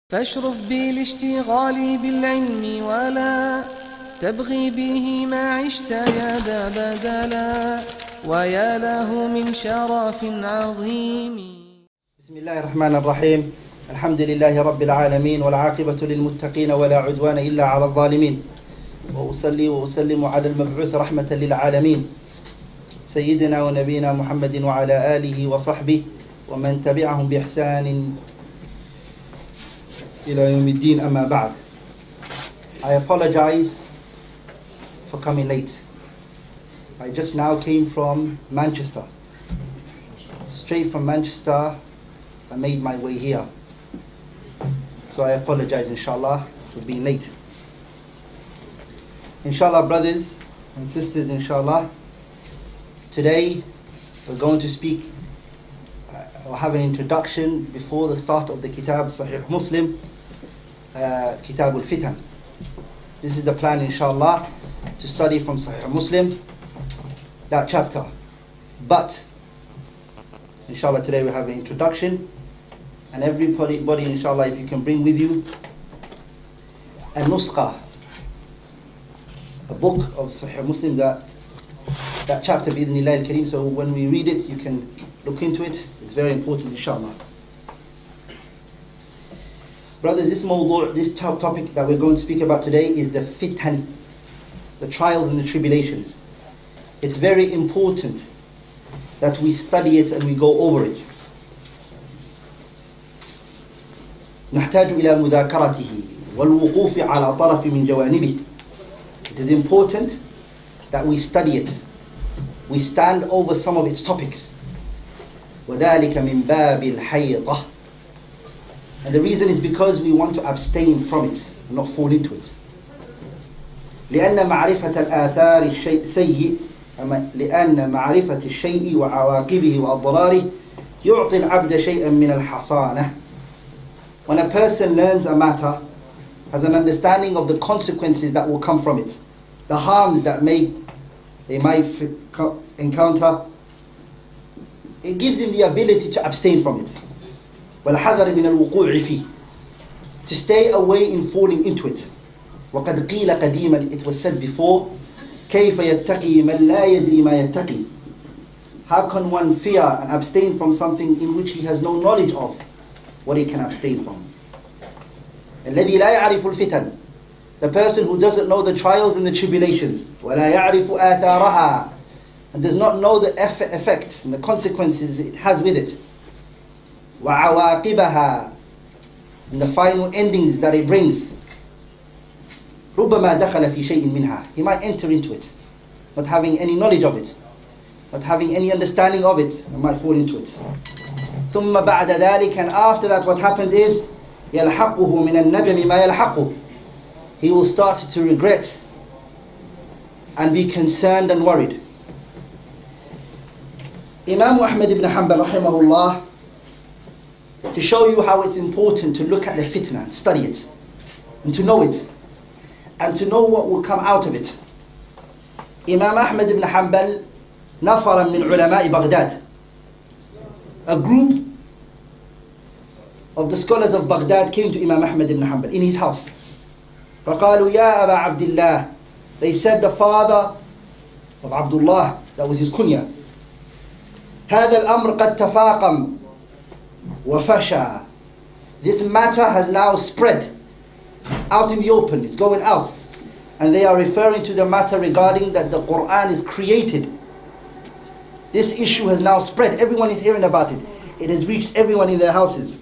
فاشرف بالاشتغال بالعلم ولا تبغي به ما عشت يا ذا بدلا ويا له من شرف عظيم. بسم الله الرحمن الرحيم. الحمد لله رب العالمين والعاقبة للمتقين ولا عدوان إلا على الظالمين، وأصلي وأسلم على المبعوث رحمة للعالمين سيدنا ونبينا محمد وعلى آله وصحبه ومن تبعهم بإحسان إلى يوم الدين. أما بعد. I apologize for coming late. I just now came from Manchester. Straight from Manchester, I made my way here. So I apologize, inshallah, for being late. Inshallah, brothers and sisters, inshallah, today we're going to speak or have an introduction before the start of the Kitab Sahih Muslim, Kitab Al-Fitnah. This is the plan, inshallah, to study from Sahih Muslim, that chapter. But, inshallah, today we have an introduction. And everybody, inshallah, if you can bring with you a nusqa, a book of Sahih Muslim, that chapter, bi-idhnillah al-kareem, so when we read it, you can look into it. It's very important, inshallah. Brothers, this topic that we're going to speak about today is the fitnah, the trials and the tribulations. It's very important that we study it and we go over it. نحتاج إلى مذاكرته والوقوف على طرف من جوانبه. It is important that we study it. We stand over some of its topics. وذلك من باب الحيضة. And the reason is because we want to abstain from it, not fall into it. لأن معرفة الآثار السيء لأن معرفة الشيء وعواقبه وأضراره يعطي العبد شيئا من الحصانة. When a person learns a matter, has an understanding of the consequences that will come from it, the harms that they might encounter, it gives him the ability to abstain from it. وَالْحَذَرِ مِنَ الْوُقُوعِ فِيهِ, to stay away in falling into it. وَقَدْ قِيلَ قَدِيمًا, it was said before, كَيْفَ يَتَّقِي مَنْ لَا يَدْرِي مَا يَتَّقِي. How can one fear and abstain from something in which he has no knowledge of what he can abstain from? الَّذِي لَا يَعْرِفُ الْفِتَنِ, the person who doesn't know the trials and the tribulations. وَلَا يَعْرِفُ آثَارَهَا, and does not know the effects and the consequences it has with it. وَعَوَاقِبَهَا, and the final endings that it brings. رُبَّمَا دَخَلَ فِي شَيْءٍ مِنْهَا, he might enter into it, not having any knowledge of it, not having any understanding of it, and might fall into it. ثُمَّ بَعْدَ ذَلِكَ, and after that what happens is يَلْحَقُهُ مِنَ النَّدَمِ مَا يَلْحَقُهُ, he will start to regret and be concerned and worried. Imam Ahmad ibn Hanbal rahimahullah, to show you how it's important to look at the fitnah and study it and to know it and to know what will come out of it. Imam Ahmad ibn Hanbal, نفرا من علماء Baghdad, a group of the scholars of Baghdad came to Imam Ahmad ibn Hanbal in his house. فقالوا يا أبا عبد الله, they said, the father of Abdullah, that was his kunya, هذا الأمر قد تفاقم وفشى, this matter has now spread out in the open, it's going out. And they are referring to the matter regarding that the Quran is created. This issue has now spread, everyone is hearing about it, it has reached everyone in their houses.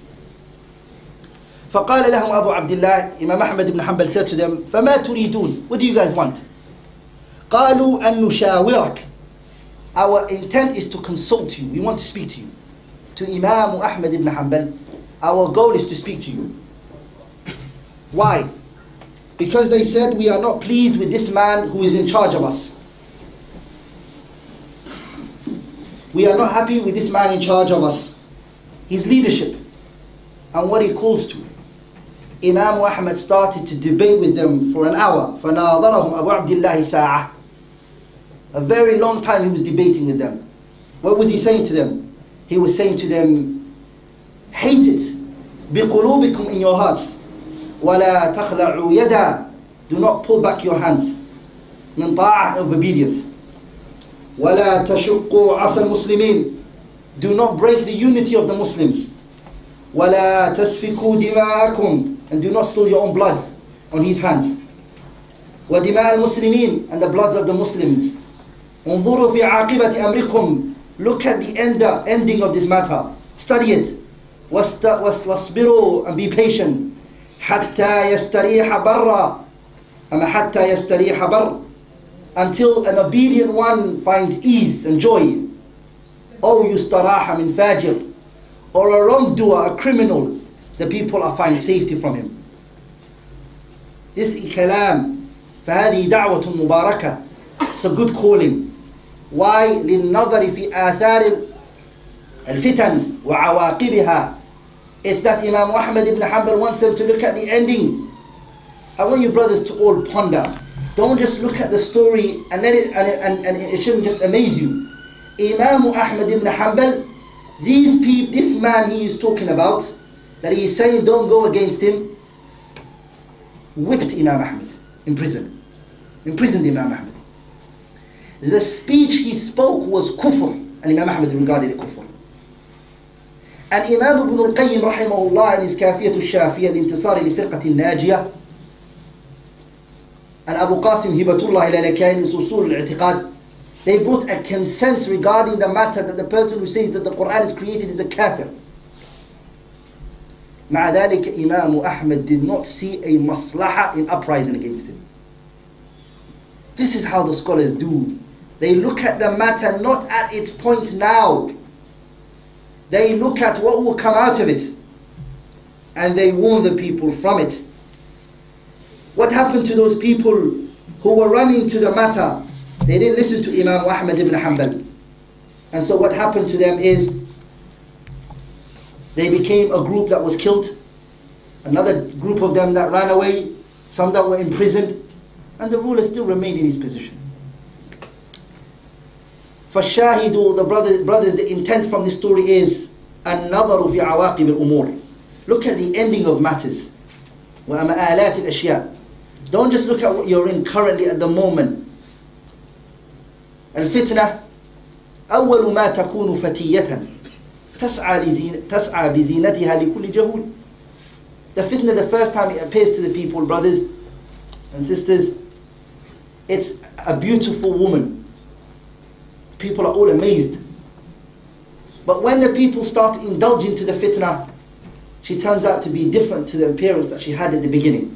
فقال لهم أبو عبد الله, Imam Ahmad ibn Hanbal said to them, فما تريدون, what do you guys want? قالوا أن نشاورك, our intent is to consult you, we want to speak to you. To Imam Ahmad ibn Hanbal, our goal is to speak to you. Why? Because they said, we are not pleased with this man who is in charge of us. We are not happy with this man in charge of us, his leadership and what he calls to. Imam Ahmad started to debate with them for an hour. فَنَاظَرَهُمْ أَبُو عَبْدِ اللَّهِ سَاعَةً, a very long time he was debating with them. What was he saying to them? He was saying to them, hate it, بِقُلُوبِكُمْ in your hearts. وَلَا تَخْلَعُوا يَدًا Do not pull back your hands. مِنْ طَاعَةٍ of obedience. وَلَا تَشُقُّوا عَصَى الْمُسْلِمِينَ Do not break the unity of the Muslims. وَلَا تَسْفِكُوا دِمَاءَكُمْ And do not spill your own bloods on his hands. وَدِمَاءَ الْمُسْلِمِينَ And the bloods of the Muslims. انظُرُوا فِي عَاقِبَةِ أَمْرِكُمْ Look at the ending of this matter. Study it. وَاصْبِرُوا And be patient. حَتَّى يَسْتَرِيحَ بَرًّا حَتَّى يَسْتَرِيحَ بَرًّا Until an obedient one finds ease and joy. أو يستراح من فاجر Or a wrongdoer, a criminal, the people are finding safety from him. This kalam, فهذه دعوة مباركة. It's a good calling. Why? للنظر في آثار الفتن وعواقبها. It's that Imam Ahmad ibn Hanbal wants them to look at the ending. I want you brothers to all ponder. Don't just look at the story and let it, and it shouldn't just amaze you. Imam Ahmad ibn Hanbal, this man he is talking about, that he is saying don't go against him, whipped Imam Ahmad in prison. Imprisoned Imam Ahmad. The speech he spoke was kufr, and Imam Ahmad regarded it kufr. And Imam Ibn al-Qayyim rahimahullah in his Kafiyatu al-Shafiyah al-Intisari li-Firqati al-Najiyah, and Abu Qasim Hibatullah al-Lakain in Usul al-I'tiqad, they brought a consensus regarding the matter that the person who says that the Quran is created is a kafir. مع ذلك Imam Ahmad did not see a maslaha in uprising against him. This is how the scholars do. They look at the matter not at its point now. They look at what will come out of it. And they warn the people from it. What happened to those people who were running to the matter? They didn't listen to Imam Ahmad ibn Hanbal. And so what happened to them is they became a group that was killed, another group of them that ran away, some that were imprisoned, and the ruler still remained in his position. فَالشَّاهِدُ The brothers, the intent from this story is النَّظَرُ فِي عَوَاقِبِ الْأُمُورِ Look at the ending of matters. وَمَآلَاتِ الْأَشْيَاءِ Don't just look at what you're in currently at the moment. الفتنة أول ما تكون فتية تسعى بزينتها لكل جهول. The fitna, the first time it appears to the people, brothers and sisters, it's a beautiful woman. People are all amazed. But when the people start to indulge into the fitna, she turns out to be different to the appearance that she had at the beginning.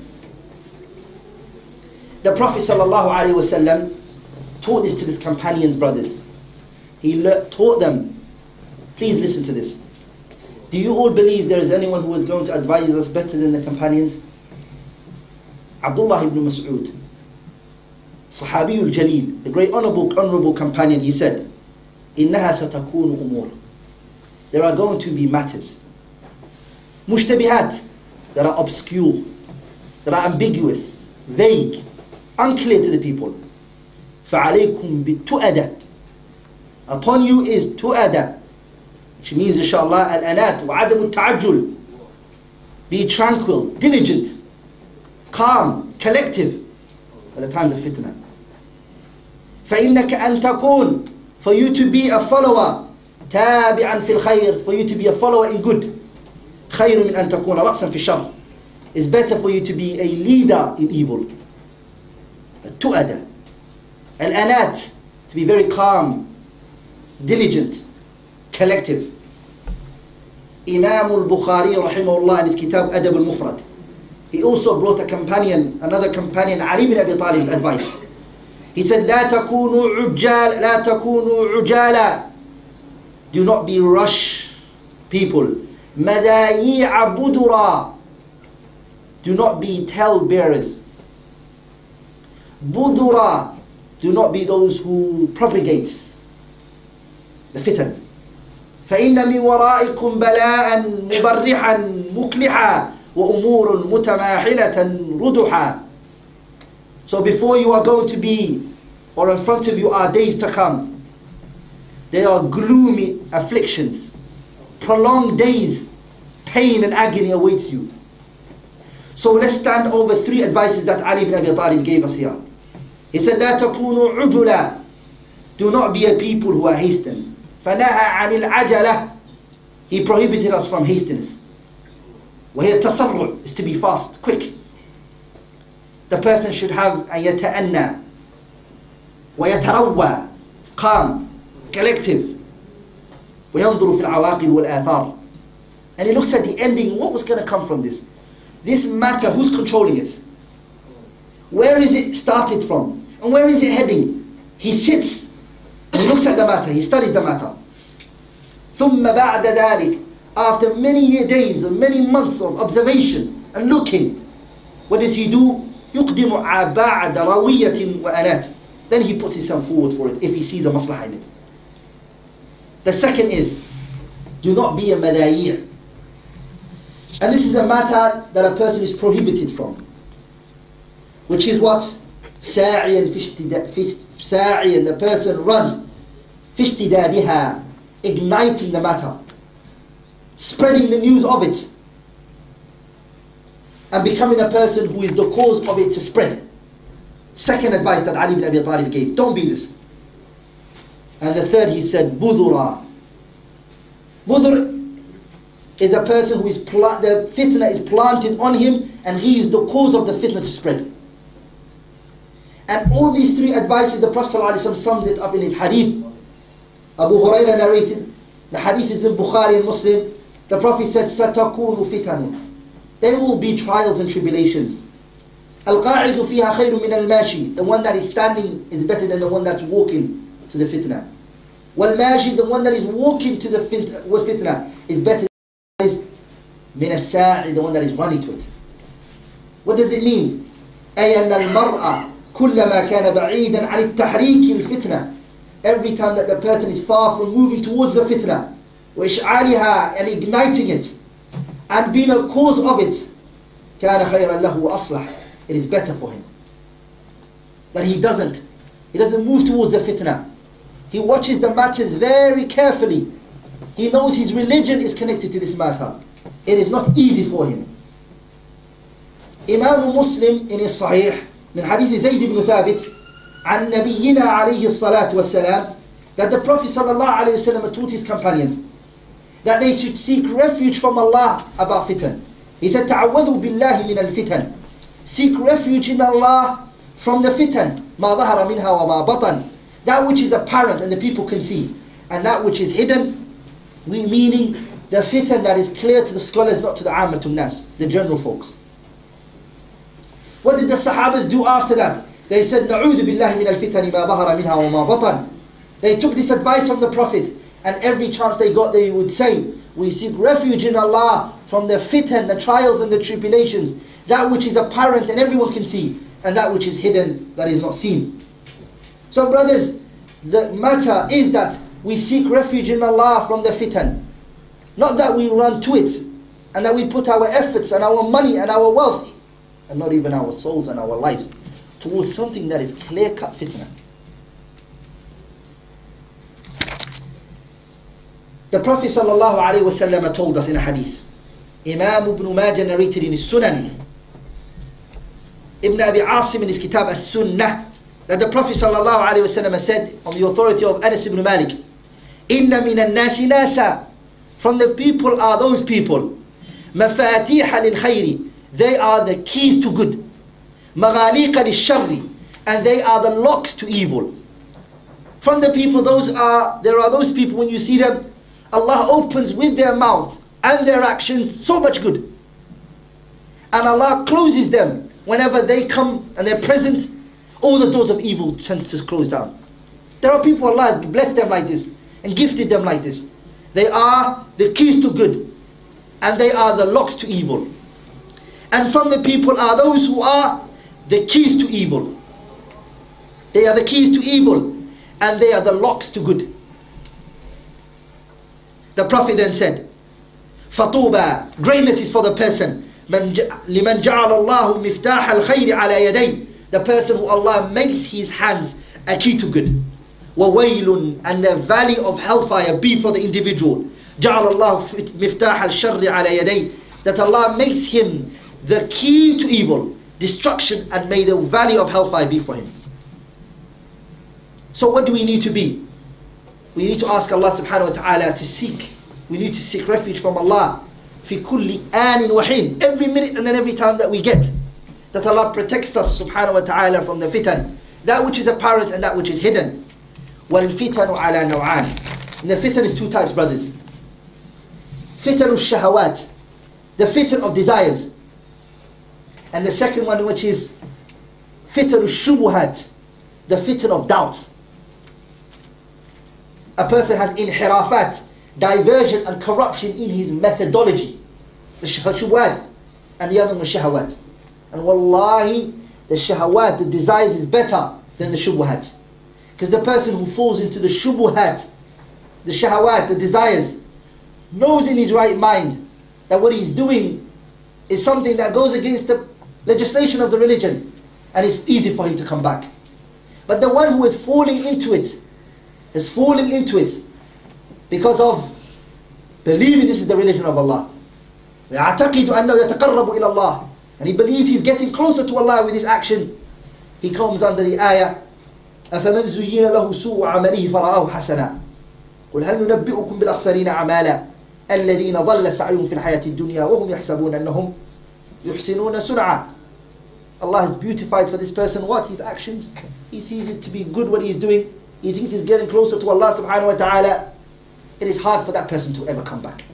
The Prophet ﷺ taught this to his companions, brothers. He taught them, please listen to this. Do you all believe there is anyone who is going to advise us better than the companions? Abdullah ibn Mas'ud, Sahabiyul Jaleel, the great honorable companion, he said, إِنَّهَا سَتَكُونُ أُمُورٌ There are going to be matters. Mushtabihat, that are obscure, that are ambiguous, vague, unclear to the people. فَعَلَيْكُمْ بِالتُّؤَدَةِ Upon you is tu'ada, which means inshallah al-anat wa adamu ta'ajjul. Be tranquil, diligent, calm, collective at the times of fitna. فَإِنَّكَ أَن تَكُونَ For you to be a follower, تَابِعًا فِي الْخَيْرِ For you to be a follower in good. خَيْرٌ مِنْ أَن تَكُونَ رَأْسًا فِي الشَّرِّ It's better for you to be a leader in evil. Tu'ada. Al-anat, to be very calm, diligent, collective. Imam al-Bukhari rahimahullah in his kitab Adab al-Mufrad, he also brought another companion, Ali ibn Abi Talib's advice. He said, لا تكونوا عجالا Do not be rush people. مذايع بدرا Do not be tale-bearers. Budura Do not be those who propagate the fitan. فَإِنَّ مِنْ وَرَائِكُمْ بَلَاءً مُبَرِّحًا مُكْلِحًا وَأُمُورٌ مُتَمَاحِلَةً رُدُحًا So before you are going to be, or in front of you are days to come, there are gloomy afflictions, prolonged days, pain and agony awaits you. So let's stand over 3 advices that Ali ibn Abi Talib gave us here. He said, لا تكونوا عجلا. Do not be a people who are hasten. فنهى عن العجلة. He prohibited us from hastiness. وهي التسرع, is to be fast, quick. The person should have أن يتأنى ويتروى, calm, collective. وينظر في العواقب والآثار. And he looks at the ending, what was going to come from this? This matter, who's controlling it? Where is it started from? And where is it heading? He sits, and he looks at the matter, he studies the matter. ثم بعد ذلك, after many days and many months of observation and looking, what does he do? يقدم بعد روية وأنات. Then he puts himself forward for it if he sees a maslahah in it. The second is, do not be a madayir. And this is a matter that a person is prohibited from. Which is what? ساعيا ساعيا, the person runs في اشتدادها, igniting the matter, spreading the news of it, and becoming a person who is the cause of it to spread. Second advice that Ali ibn Abi Talib gave, don't be this. And the third, he said, budura. Budur is a person who is the fitnah is planted on him, and he is the cause of the fitnah to spread. And all these 3 advices, the Prophet ﷺ summed it up in his hadith. Abu Hurairah narrated, the hadith is in Bukhari and Muslim. The Prophet said, سَتَكُونُ فِتَنٌ. There will be trials and tribulations. الْقَاعِدُ فِيهَا خَيْرٌ مِنَ الْمَاشِي. The one that is standing is better than the one that's walking to the fitnah. وَالْمَاشِي, the one that is walking to the fitnah is better than مِنَ السَّاعِ, the one that is running to it. What does it mean? أي أن المرأة كلما كان بعيدا عن التحريك الفتنة. Every time that the person is far from moving towards the fitnah, وإشعالها, and igniting it, and being a cause of it, كان خيرا له وأصلح. It is better for him. That he doesn't move towards the fitnah. He watches the matters very carefully. He knows his religion is connected to this matter. It is not easy for him. Imam Muslim in his Sahih, من حديث زيد بن ثابت عن نبينا عليه الصلاة والسلام, that the Prophet sallallahu alaihi wasallam taught his companions that they should seek refuge from Allah about fitan. He said, تعوذوا بالله من الفتن. Seek refuge in Allah from the fitan. ما ظهر منها وما بطن. That which is apparent and the people can see, and that which is hidden, meaning the fitan that is clear to the scholars, not to the ammatun nas, the general folks. What did the Sahabas do after that? They said, نعوذ بالله من الفتن ما ظهر منها وما بطن. They took this advice from the Prophet, and every chance they got, they would say, we seek refuge in Allah from the fitan, the trials and the tribulations, that which is apparent and everyone can see, and that which is hidden, that is not seen. So brothers, the matter is that we seek refuge in Allah from the fitan. Not that we run to it, and that we put our efforts and our money and our wealth, and not even our souls and our lives, towards something that is clear-cut fitnah. The Prophet ﷺ told us in a hadith, Imam Ibn Majah narrated in his Sunan, Ibn Abi Asim in his Kitab As-Sunnah, that the Prophet ﷺ said, on the authority of Anas ibn Malik, Inna min al-nasi nasa, from the people are those people, Mafatiha lil-khayri, they are the keys to good, Maghaliqa lil-sharri, and they are the locks to evil. From the people, there are those people, when you see them, Allah opens with their mouths and their actions so much good, and Allah closes them whenever they come and they're present. All the doors of evil tends to close down. There are people, Allah has blessed them like this and gifted them like this. They are the keys to good, and they are the locks to evil. And from the people are those who are the keys to evil. They are the keys to evil, and they are the locks to good. The Prophet then said, Fatuba, greatness is for the person, لِمَنْ جَعَلَ اللَّهُ مِفْتَاحَ الْخَيْرِ عَلَى يَدَيْهِ, the person who Allah makes his hands a key to good. وَوَيْلٌ, and the valley of hellfire be for the individual, جعل الله مفتاح الشر على يديه, that Allah makes him the key to evil, destruction, and may the valley of hellfire be for him. So what do we need to be? We need to ask Allah subhanahu wa ta'ala to seek. We need to seek refuge from Allah. في كل آن وحين, every minute and then every time that we get. That Allah protects us subhanahu wa ta'ala from the fitan. That which is apparent and that which is hidden. وَالْفِتَنُ عَلَى نَوْعَانِ. And the fitan is two types, brothers. Fitan الشهوات, the fitan of desires. And the second one, which is fitan الشبهات, the fitan of doubts. A person has inhirafat, diversion and corruption in his methodology. The shahwat, and the other one was shahawat. And wallahi, the shahawat, the desires, is better than the shubuhat. Because the person who falls into the shubuhat, the shahawat, the desires, knows in his right mind that what he's doing is something that goes against the legislation of the religion, and it's easy for him to come back. But the one who is falling into it, is falling into it because of believing this is the religion of Allah. وَيَعْتَقِدُ أَنَّهُ يَتَقَرَّبُ إِلَى اللَّهِ, and he believes he's getting closer to Allah with his action. He comes under the ayah, أَفَمَنْ زُيِّنَ لَهُ سُوءُ عَمَلِهِ فَرَآهُ حَسَنًا قُلْ هَلْ نُنَبِّئُكُمْ بِالْأَخْسَرِينَ أَعْمَالًا الَّذِينَ ضَلَّ سَعْيُهُمْ فِي الْحَيَاةِ الدُّنْيَا وَهُمْ يَحْسَبُونَ أَنَّهُمْ يُحْسِنُونَ صُنْعًا. Allah has beautified for this person what? His actions. He sees it to be good what he is doing. He thinks he's getting closer to Allah subhanahu wa ta'ala. It is hard for that person to ever come back.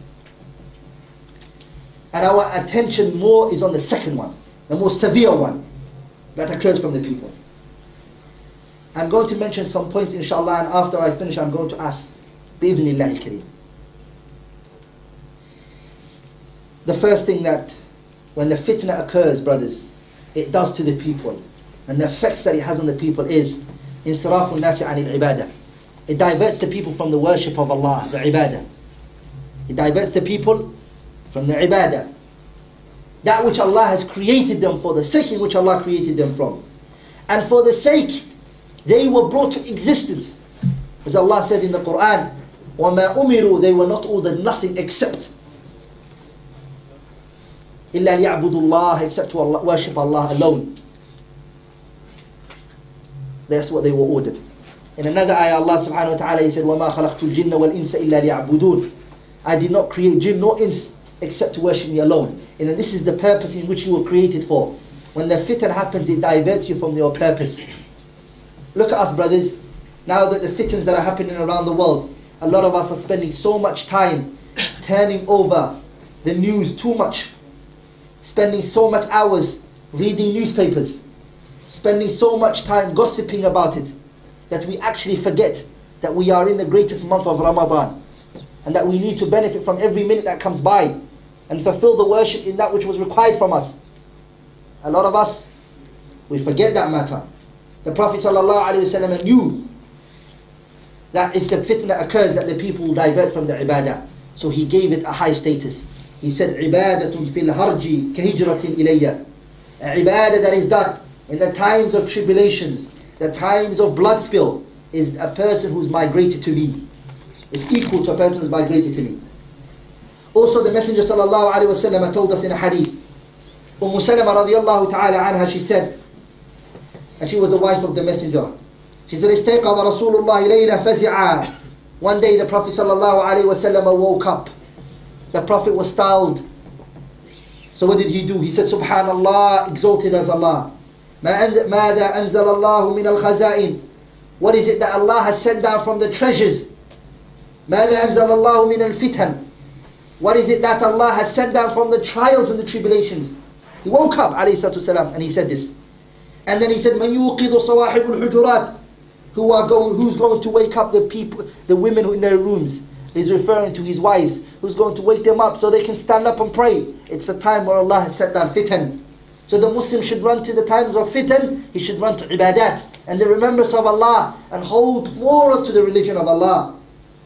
And our attention more is on the second one, the more severe one that occurs from the people. I'm going to mention some points inshallah, and after I finish I'm going to ask bi'idhnillah al-kareem. The first thing that when the fitna occurs, brothers, it does to the people, and the effects that it has on the people is insirafun nasi anil ibadah. It diverts the people from the worship of Allah, the ibadah. It diverts the people from the ibadah. That which Allah has created them for, the sake in which Allah created them from. And for the sake they were brought to existence. As Allah said in the Quran, وَمَا أُمِرُوا, they were not ordered nothing except إِلَّا لِيَعْبُدُوا اللَّهِ, except to Allah, worship Allah alone. That's what they were ordered. In another ayah, Allah subhanahu wa ta'ala, He said, وَمَا خَلَقْتُ الْجِنَّ وَالْإِنسَ إِلَّا لِيَعْبُدُونَ. I did not create jinn nor ins except to worship me alone. And this is the purpose in which you were created for. When the fitan happens, it diverts you from your purpose. Look at us, brothers. Now that the fitans that are happening around the world, a lot of us are spending so much time turning over the news too much. Spending so much hours reading newspapers. Spending so much time gossiping about it, that we actually forget that we are in the greatest month of Ramadan, and that we need to benefit from every minute that comes by and fulfill the worship in that which was required from us. A lot of us, we forget that matter. The Prophet ﷺ knew that if the fitna occurs, that the people will divert from the ibadah. So he gave it a high status. He said, "Ibadatun fil harji kahijratin ilayya." A ibadah that is done in the times of tribulations, the times of blood spill, is a person who's migrated to me. It's equal to a person who's migrated to me. Also, the Messenger ﷺ told us in a hadith. Salama radiallahu ta'ala anha, she said, and she was the wife of the Messenger. She said, "Istayqadha Rasulullah layla fazi'a." One day the Prophet ﷺ woke up. The Prophet was startled. So what did he do? He said, "Subhanallah, exalted as Allah. ماذا أنزل الله من الخزائن." What is it that Allah has sent down from the treasures? ماذا أنزل الله من الفتن. What is it that Allah has sent down from the trials and the tribulations? He woke up, alayhi salatu wasalam, and he said this. And then he said, "Man yuqidu sawahib al-hujurat." Who's going to wake up the people, the women who in their rooms? He's referring to his wives. Who's going to wake them up so they can stand up and pray? It's a time where Allah has sent down fitan. So the Muslim should run to the times of fitan. He should run to ibadat and the remembrance of Allah, and hold more to the religion of Allah.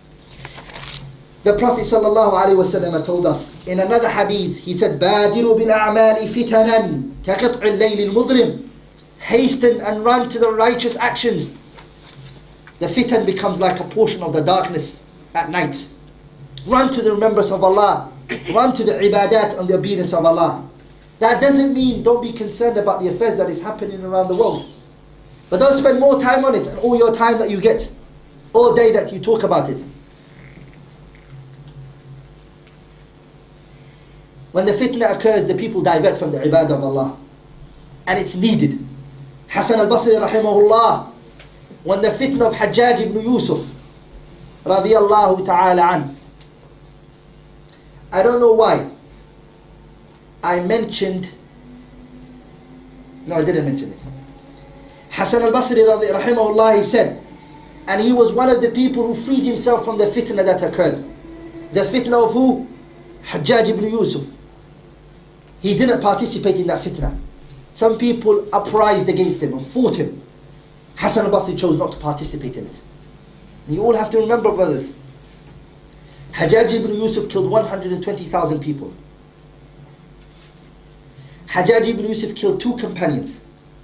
The Prophet ﷺ told us in another hadith, he said, "Badiru bil a'mali fitanan kaqat'i al-layl al-mudhlim." Hasten and run to the righteous actions. The fitan becomes like a portion of the darkness at night. Run to the remembrance of Allah. Run to the ibadat and the obedience of Allah. That doesn't mean don't be concerned about the affairs that is happening around the world. But don't spend more time on it and all your time that you get, all day that you talk about it. When the fitna occurs, the people divert from the ibadah of Allah. And it's needed. Hassan al-Basri rahimahullah, when the fitna of Hajjaj ibn Yusuf, radiyallahu ta'ala an, I don't know why, I didn't mention it. Hassan al-Basri rahimahullah, he said, and he was one of the people who freed himself from the fitna that occurred. The fitna of who? Hajjaj ibn Yusuf. He didn't participate in that fitna. Some people uprised against him and fought him. Hassan al-Basri chose not to participate in it. And you all have to remember, brothers, Hajjaj ibn Yusuf killed 120,000 people. Hajjaj ibn Yusuf killed 2 companions.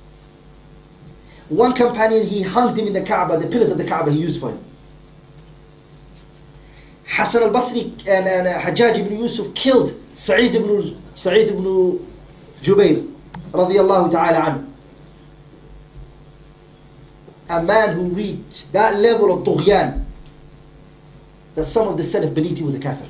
One companion, he hung him in the Kaaba, the pillars of the Kaaba he used for him. Hassan al-Basri and Hajjaj ibn Yusuf killed Sa'id ibn Jubayr, radiyallahu ta'ala anhu. A man who reached that level of tughyan that some of the Salaf believed he was a kafir.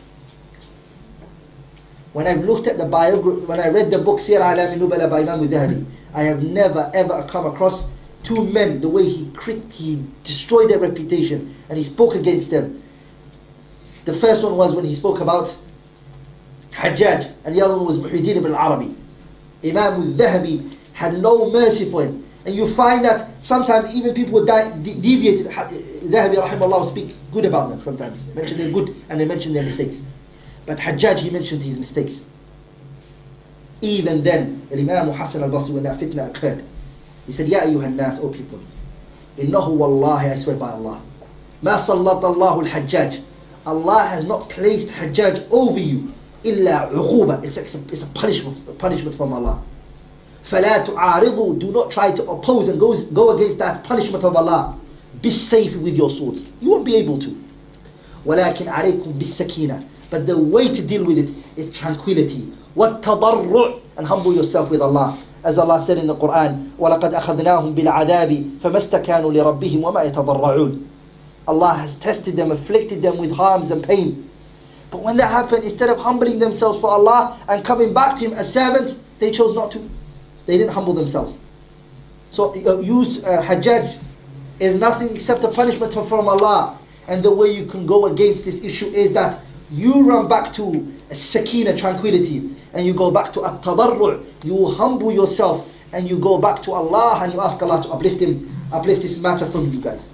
When I've looked at the biography, when I read the book Sir A'lam al-Nubala by Imam al-Dhahabi, I have never ever come across 2 men, the way he destroyed their reputation and he spoke against them. The first one was when he spoke about Hajjaj, and the other one was Muhyiddin ibn al-Arabi. Imam al-Dhahabi had no mercy for him. And you find that sometimes even people who deviated, Dhahabi rahimahullah speak good about them sometimes. Mention their good and they mention their mistakes. But Hajjaj, he mentioned his mistakes. Even then, Imam Hassan al-Basri, when that fitna occurred, he said, Ya ayyuhan nas, O people, innahu wallahi, I swear by Allah, ma sallata Allahu al-Hajjaj, Allah has not placed Hajjaj over you, illa uquba, it's a punishment from Allah. فَلَا تُعَارِضُوا, do not try to oppose and go against that punishment of Allah. Be safe with your swords. You won't be able to. وَلَكِنْ عَلَيْكُمْ بِالسَّكِينَةِ, but the way to deal with it is tranquility. وَالتَّضَرُّعْ, and humble yourself with Allah. As Allah said in the Quran, وَلَقَدْ أَخَذْنَاهُمْ بِالْعَذَابِ فَمَا اسْتَكَانُوا لِرَبِّهِمْ وَمَا يَتَضَرَّعُونَ. Allah has tested them, afflicted them with harms and pain. But when that happened, instead of humbling themselves for Allah and coming back to Him as servants, they chose not to. They didn't humble themselves. So Hajjaj is nothing except a punishment from Allah. And the way you can go against this issue is that you run back to sakina, tranquility, and you go back to at-tadarru', you humble yourself and you go back to Allah and you ask Allah to uplift this matter from you guys.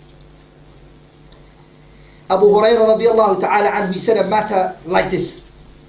Abu Hurairah radiyallahu ta'ala anhu, he said a matter like this.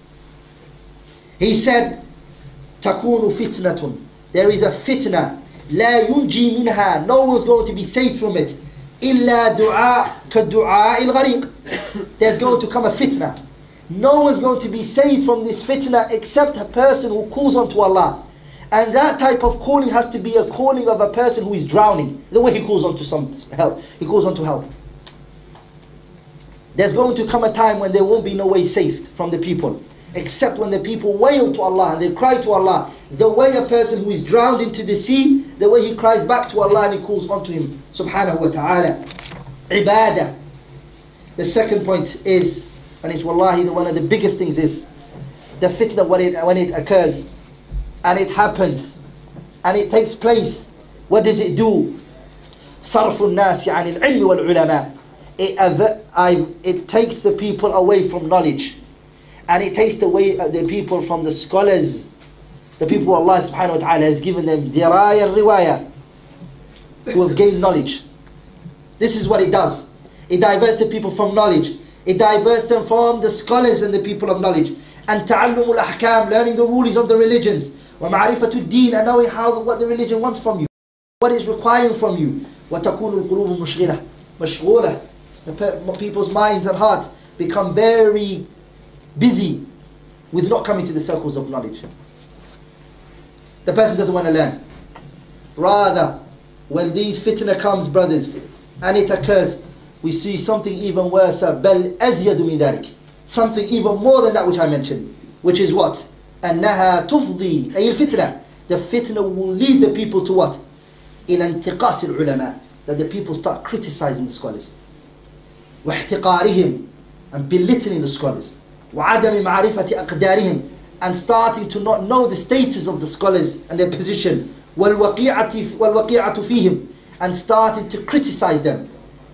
He said, تكون فتنة, there is a fitna, لا ينجي منها, no one's going to be saved from it, إلا دعاء كالدعاء الغريق. There's going to come a fitna. No one's going to be saved from this fitna except a person who calls unto Allah. And that type of calling has to be a calling of a person who is drowning. The way he calls unto some help. He calls unto help. There's going to come a time when there won't be no way saved from the people, except when the people wail to Allah and they cry to Allah. The way a person who is drowned into the sea, the way he cries back to Allah and he calls unto Him subhanahu wa ta'ala. Ibadah. The second point is, and it's wallahi one of the biggest things, is the fitna when it occurs and it happens and it takes place. What does it do? صرف الناس عن العلم والعلماء. It takes the people away from knowledge. And it takes away the people from the scholars, the people Allah subhanahu wa ta'ala has given them diraya and riwaya, who have gained knowledge. This is what it does. It diverts the people from knowledge. It diverts them from the scholars and the people of knowledge. And ta'allumul ahkam, learning the rulings of the religions. Wa ma'rifatud deen, and knowing what the religion wants from you, what is requiring from you. Wa takunu al-qulubu mashghulah. The people's minds and hearts become very busy with not coming to the circles of knowledge. The person doesn't want to learn. Rather, when these fitna comes, brothers, and it occurs, we see something even worse. بَلْ أَزْيَدُ مِنْ ذَلِكَ. something even more than that which I mentioned, which is what? أنها تفضي أي الفتنة. The fitna will lead the people to what? إلى انتقاص العلماء. That the people start criticizing the scholars. واحتقارهم, and belittling the scholars. وعدم معرفة أقدارهم, and starting to not know the status of the scholars and their position. والوقيعة فيهم, and starting to criticize them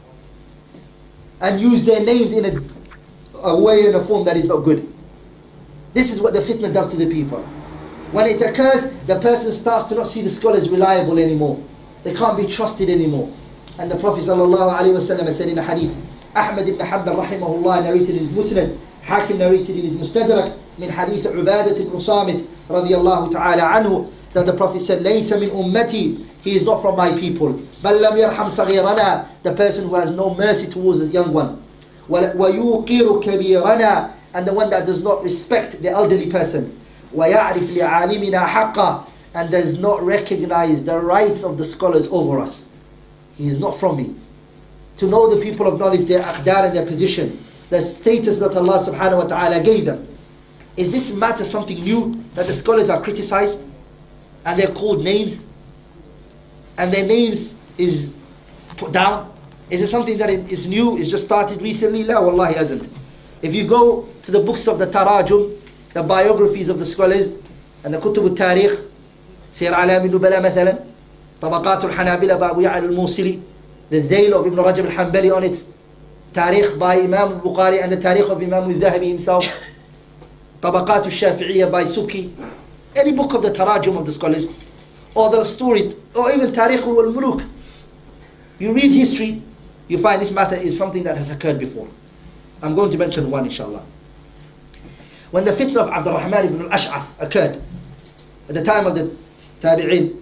and use their names in a way and a form that is not good. This is what the fitna does to the people. When it occurs, the person starts to not see the scholars reliable anymore. They can't be trusted anymore. And the Prophet ﷺ said in a hadith, Ahmad ibn Hanbal rahimahullah narrated in his Musnad, Hakim narrated in his Mustadrak, min hadith Ubadat ibn Samit radiyallahu ta'ala anhu, that the Prophet said, لَيْسَ مِنْ أُمَّتِي, he is not from my people. بَلْ لَمْ يَرْحَمْ صَغِيرَنَا, the person who has no mercy towards the young one. وَيُوقِرُ كَبِيرَنَا, and the one that does not respect the elderly person. وَيَعْرِفْ لِعَالِمِنَا حَقًّا, and does not recognize the rights of the scholars over us. He is not from me. To know the people of knowledge, their aqdar and their position, the status that Allah subhanahu wa ta'ala gave them. Is this matter something new, that the scholars are criticized and they're called names and their names is put down? Is it something that is new, is just started recently? La, wallahi hasn't. If you go to the books of the tarajum, the biographies of the scholars, and the kutub al-tarikh, Sir Alam al-Nubala مثلا, طبقات الحنابلة by Abu Ya'la al-Mawsili, the Dhayl of Ibn Rajab al-Hanbali on it, Tarikh by Imam al-Bukhari and the Tarikh of Imam al-Dhahabi himself, طبقات al-Shafi'iyya by Suki, any book of the tarajum of the scholars, or the stories, or even Tarikh al-Muluk. You read history, you find this matter is something that has occurred before. I'm going to mention one, inshallah. When the fitna of AbdulRahman ibn al-Ash'ath occurred, at the time of the Tabi'in,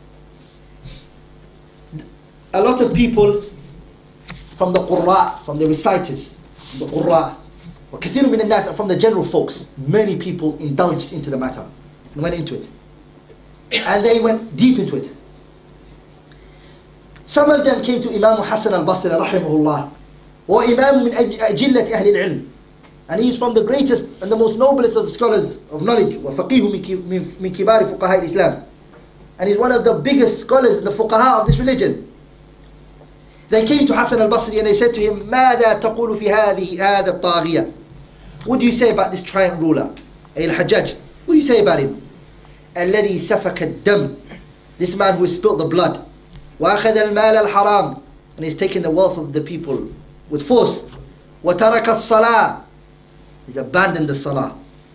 a lot of people from the Qurra, from the reciters, from the Qurra, وكثير من الناس, from the general folks, many people indulged into the matter and went into it. And they went deep into it. Some of them came to Imam Hassan al-Basri rahimahullah, or Imam min ajillat ahli al-ilm, and he is from the greatest and the most noblest of the scholars of knowledge, وفقيه من كبار فقهاء الإسلام, and he's one of the biggest scholars in the fuqaha of this religion. They came to Hassan al-Basri and they said to him, ماذا تقول في هذا الطاغية? What do you say about this tyrant ruler, al-Hajjaj? What do you say about him? الذي سفك الدم, this man who has spilt the blood, وأخذ المال الحرام, and he's taken the wealth of the people with force, وترك الصلاة, he's abandoned the salah,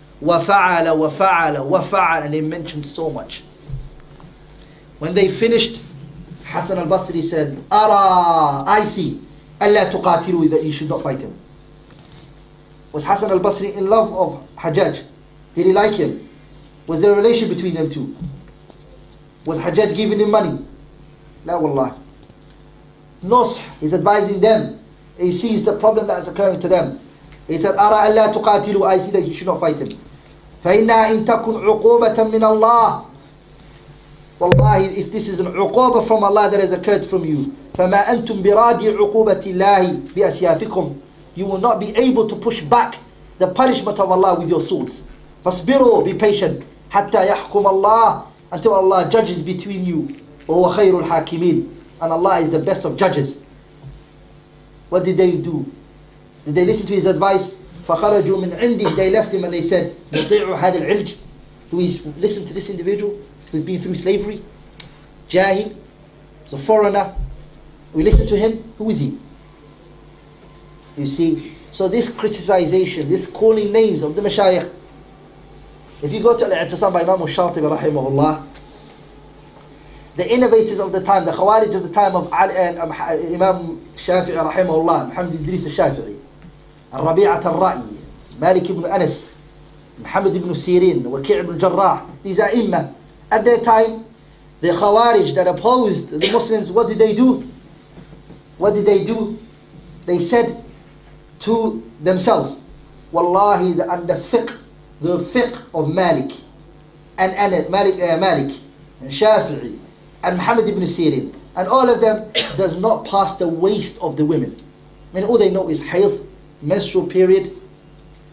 وفعل, and they mentioned so much. When they finished, Hassan al-Basri said, I see, ألا تقاتلوا, that you should not fight him. Was Hassan al-Basri in love of Hajjaj? Did he like him? Was there a relation between them two? Was Hajjaj giving him money? La wallah. Nush, he's advising them. He sees the problem that is occurring to them. He said, أرى ألا تقاتلوا, I see that you should not fight him. فإنها إن تكن عقوبة من الله, wallahi, if this is an uqubah from Allah that has occurred from you, فما أنتم برادي عقوبة الله بأسيافكم, you will not be able to push back the punishment of Allah with your swords. فاصبروا, be patient, حتى يحكم الله, until Allah judges between you. وهو خير الحاكمين, and Allah is the best of judges. What did they do? Did they listen to his advice? فخرجوا من عنده, they left him and they said, نطيع هذا العلج, do we listen to this individual who's been through slavery? Jahil, he's a foreigner, we listen to him? Who is he? You see, so this criticization, this calling names of the mashayikh, if you go to Al-I'tisam by Imam al-Shatibi rahimahullah, the innovators of the time, the Khawarij of the time of Imam Shafi'i rahimahullah, Muhammad Idris al-Shafi'i, Al-Rabi'at al-Ra'i, Malik ibn Anas, Muhammad ibn Sirin, Waki' ibn Jarrah, these are imma. At their time, the Khawarij that opposed the Muslims, what did they do? What did they do? They said to themselves, wallahi, the fiqh of Malik and Anas, Malik and Shafi'i and Muhammad ibn Sirin and all of them does not pass the waist of the women. I mean, all they know is hayd, menstrual period,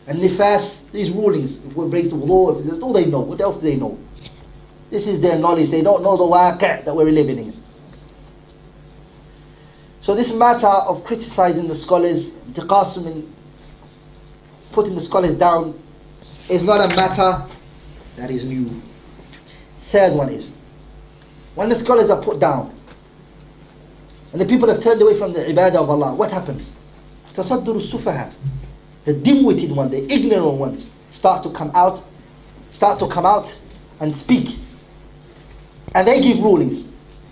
and nifas, these rulings, if we break the wudu, if that's all they know. What else do they know? This is their knowledge. They don't know the waqi' that we're living in. So this matter of criticizing the scholars, intiqasum, putting the scholars down, is not a matter that is new. Third one is, when the scholars are put down, and the people have turned away from the ibadah of Allah, what happens? Tasaddur sufaha, the dim-witted ones, the ignorant ones, start to come out and speak. And they give rulings.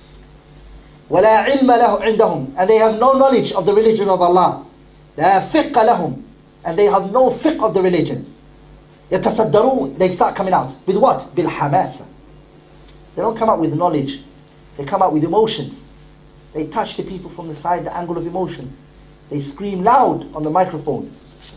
وَلَا عِلْمَ لَهُ عِنْدَهُمْ, and they have no knowledge of the religion of Allah. لَا فِقَّ لَهُمْ, and they have no fiqh of the religion. يَتَصَدَّرُونَ, they start coming out. With what? بِالْحَمَاسَةِ. They don't come out with knowledge. They come out with emotions. They touch the people from the side, the angle of emotion. They scream loud on the microphone.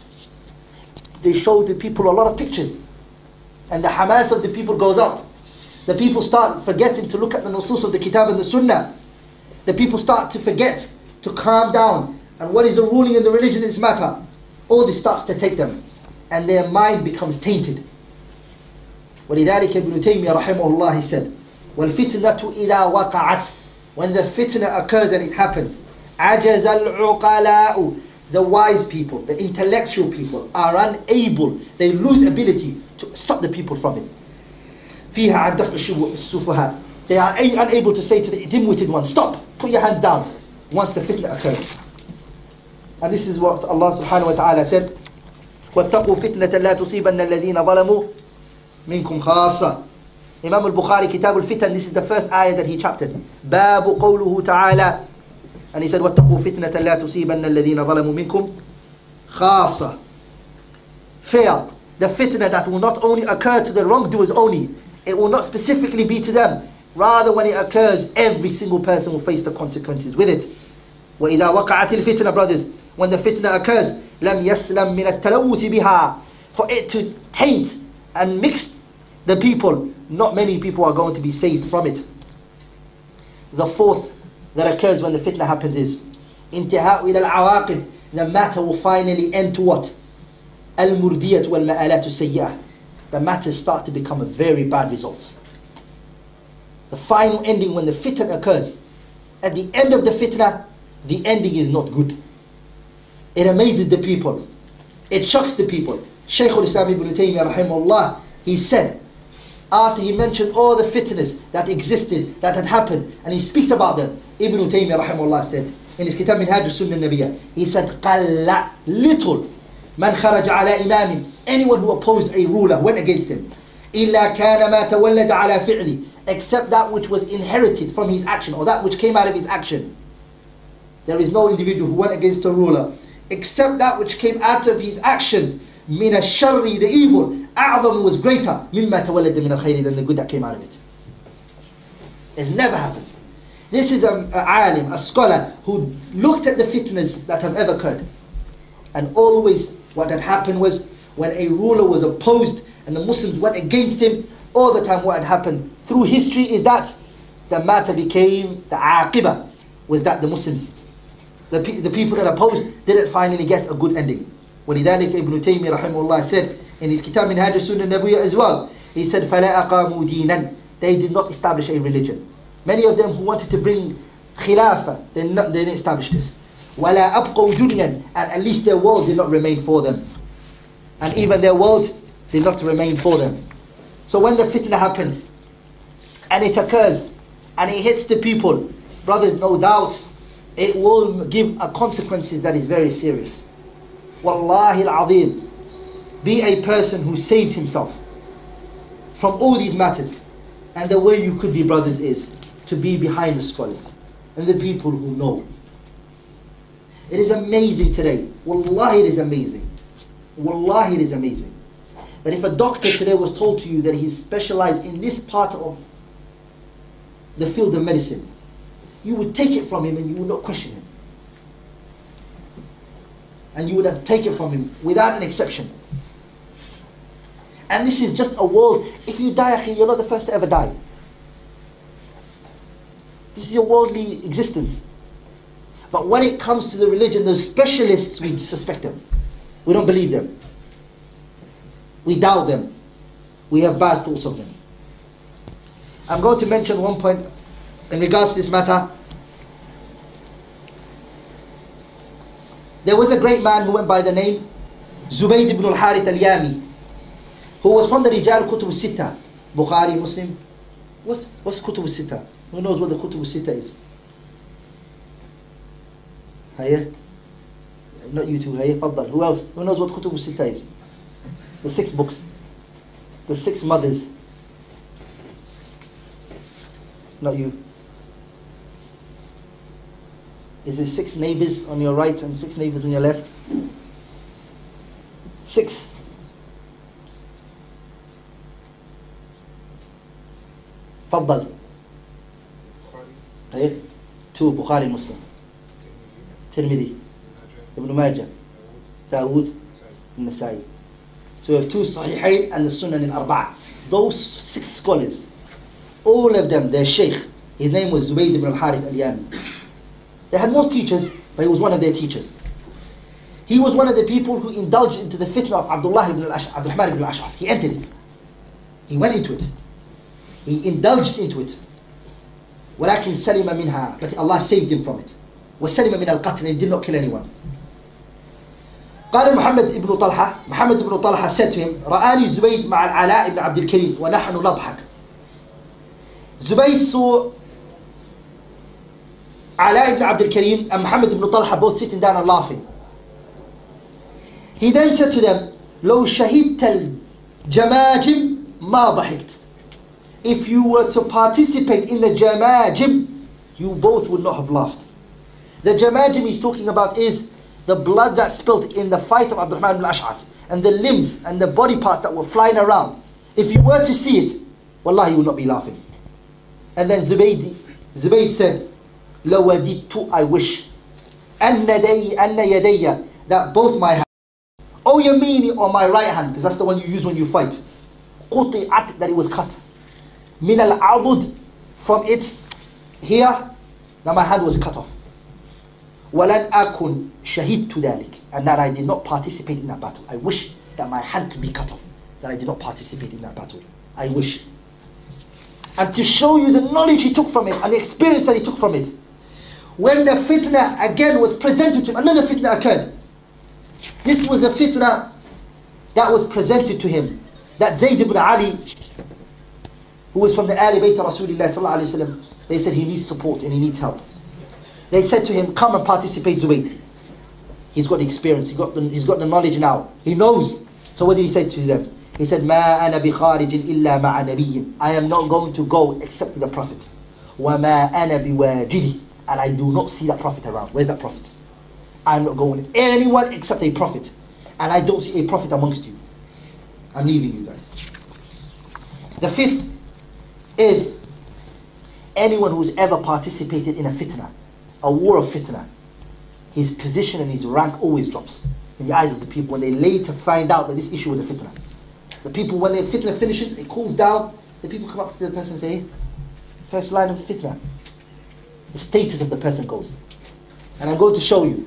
They show the people a lot of pictures. And the hamas of the people goes up. The people start forgetting to look at the nusus of the kitab and the sunnah. The people start to forget to calm down. And what is the ruling in the religion in this matter? All this starts to take them. And their mind becomes tainted. وَلِذَلِكَ ابْنُ تَيْمِيَّةَ رَحِمَهُ اللَّهِ said, وَالْفِتْنَةُ إِذَا وَقَعَتْ, when the fitna occurs and it happens, عَجَزَ الْعُقَلَاءُ, the wise people, the intellectual people are unable, they lose ability to stop the people from it. فِيهَا عَنْ دَفْعِ السُّفَهَاءِ, they are unable to say to the dim-witted one, stop, put your hands down, once the fitna occurs. And this is what Allah subhanahu wa ta'ala said, وَاتَّقُوا فِتْنَةً لَا تُصِيبَنَّ الَّذِينَ ظَلَمُوا مِنْكُمْ خَاصَّةً. Imam al-Bukhari, Kitab al-Fitan, this is the first ayah that he chaptered. بَابُ قَوْلُهُ تَعَالَى, and he said, وَاتَّقُوا فِتْنَةً لَا تُصِيبَنَّ الَّذِينَ ظَلَمُوا مِنْكُمْ خَاصَّةً. Fear, the fitna that will not only occur to the wrongdoers only, it will not specifically be to them. Rather, when it occurs, every single person will face the consequences with it. وَإِذَا وَقَعَتِ الْفِتْنَةِ, brothers, when the fitna occurs, لَمْ يَسْلَمْ مِنَ التَّلَوُّثِ بِهَا, for it to taint and mix the people, not many people are going to be saved from it. The fourth that occurs when the fitna happens is انتهاء إلى العواقب, the matter will finally end to what? المردية والمآلات السيئة, the matters start to become a very bad results. The final ending when the fitna occurs, at the end of the fitna, the ending is not good. It amazes the people, it shocks the people. Shaykh al-Islam ibn Taymiyyah rahimahullah, he said, after he mentioned all the fitnas that existed, that had happened, and he speaks about them, Ibn Taymiyyah rahimahullah said, in his kitab Minhaj al-Sunnah al-Nabiyyah, he said, قَلَّ, little, مَنْ خَرَجَ عَلَى إِمَامٍ, anyone who opposed a ruler, went against him, إِلَّا كَانَ مَا تَوَلَّدَ عَلَى فِعْلِ, except that which was inherited from his action, or that which came out of his action. There is no individual who went against a ruler, except that which came out of his actions. مِنَ الشَّرِّ, the evil, أَعْظَمُ, was greater, مِمَّا تَوَلَّدَ مِنَ الْخَيْرِ, than the good that came out of it. It's never happened. This is a alim, a scholar, who looked at the fitnas that have ever occurred. And always what had happened was, when a ruler was opposed and the Muslims went against him, all the time what had happened through history is that the matter became, the aqibah was that the Muslims, the people that opposed, didn't finally get a good ending. وَلِذَلِكَ Ibn Taymiyyah rahimahullah said in his kitab Minhaj al-Sunnah al-Nabiyyah as well, he said, فَلَا أَقَامُوا دِينًا, they did not establish a religion. Many of them who wanted to bring khilafah, they didn't establish this. وَلَا أَبْقَوْا دُنْيًا, and at least their world did not remain for them. And even their world did not remain for them. So when the fitna happens, and it occurs, and it hits the people, brothers, no doubt, it will give a consequences that is very serious. Wallahi al-azim, be a person who saves himself from all these matters. And the way you could be, brothers, is to be behind the scholars and the people who know. It is amazing today. Wallahi, it is amazing. Wallahi, it is amazing. That if a doctor today was told to you that he's specialized in this part of the field of medicine, you would take it from him and you would not question him. And you would take it from him without an exception. And this is just a world. If you die, akhi, you're not the first to ever die. This is your worldly existence. But when it comes to the religion, those specialists, we suspect them. We don't believe them. We doubt them. We have bad thoughts of them. I'm going to mention one point in regards to this matter. There was a great man who went by the name Zubayd ibn al-Harith al-Yami, who was from the Rijal Kutub al-Sitta, Bukhari, Muslim. What's Kutub al-Sitta? Who knows what the Kutub al-Sitta is? Hiya? Not you two, hiya, faddal. Who else? Who knows what Kutub al-Sitta is? The 6 books. The 6 mothers. Not you. Is there 6 neighbors on your right and 6 neighbors on your left? 6. Faddal. 2 Bukhari, Muslim. Tirmidhi, Ibn Majah, Dawood, and Nasai. So we have 2 Sahihain and the Sunan al-Arba'a. Those 6 scholars, all of them, their sheikh, his name was Zubayd ibn al-Harith al-Yami. They had most teachers, but he was one of their teachers. He was one of the people who indulged into the fitna of AbdulRahman ibn al-Ash'af. He entered it. He went into it. He indulged into it. ولكن سلم منها, but Allah saved him from it. وسلم من القتل, and he did not kill anyone. قال محمد بن طلحة said to him, رآني زبيد مع العلاء بن عبد الكريم ونحن نضحك. Zubayd saw Ala ibn Abdul Karim and Muhammad ibn Talha both sitting down and laughing. He then said to them, لو شهدت الجماجم ما ضحكت. If you were to participate in the jamajim, you both would not have laughed. The jamajim he's talking about is the blood that spilled in the fight of AbdulRahman ibn al-Ash'af, and the limbs and the body parts that were flying around. If you were to see it, wallahi, you would not be laughing. And then Zubayd said, لَوَدِدْتُ, I wish, أَنَّ يَدَيَّ, that both my hands, or yamini, or my right hand, because that's the one you use when you fight, قُطِعَتْ, that it was cut, مِنَ الْعَضُدْ, from its here, that my hand was cut off. وَلَنْ أَكُنْ شَهِدْتُ ذَلِكَ, and that I did not participate in that battle. I wish that my hand could be cut off, that I did not participate in that battle. I wish. And to show you the knowledge he took from it and the experience that he took from it, when the fitnah again was presented to him, another fitnah occurred. This was a fitnah that was presented to him, that Zayd ibn Ali, who was from the Ali Bayt of Rasulullah sallallahu alayhi wa sallam, they said he needs support and he needs help. They said to him, come and participate, Zubayd. He's got the experience, he's got the knowledge now, he knows. So what did he say to them? He said, مَا أَنَا بِخَارِجٍ إِلَّا مَعَ نَبِيٍّ, I am not going to go except with the Prophet. وَمَا أَنَا بِوَاجِدِ, and I do not see that Prophet around. Where's that Prophet? I'm not going with anyone except a Prophet. And I don't see a Prophet amongst you. I'm leaving you guys. The 5th is anyone who's ever participated in a fitnah, a war of fitnah, his position and his rank always drops in the eyes of the people when they later find out that this issue was a fitnah. The people, when the fitnah finishes, it cools down, the people come up to the person and say, hey, first line of the fitnah. The status of the person goes. And I'm going to show you.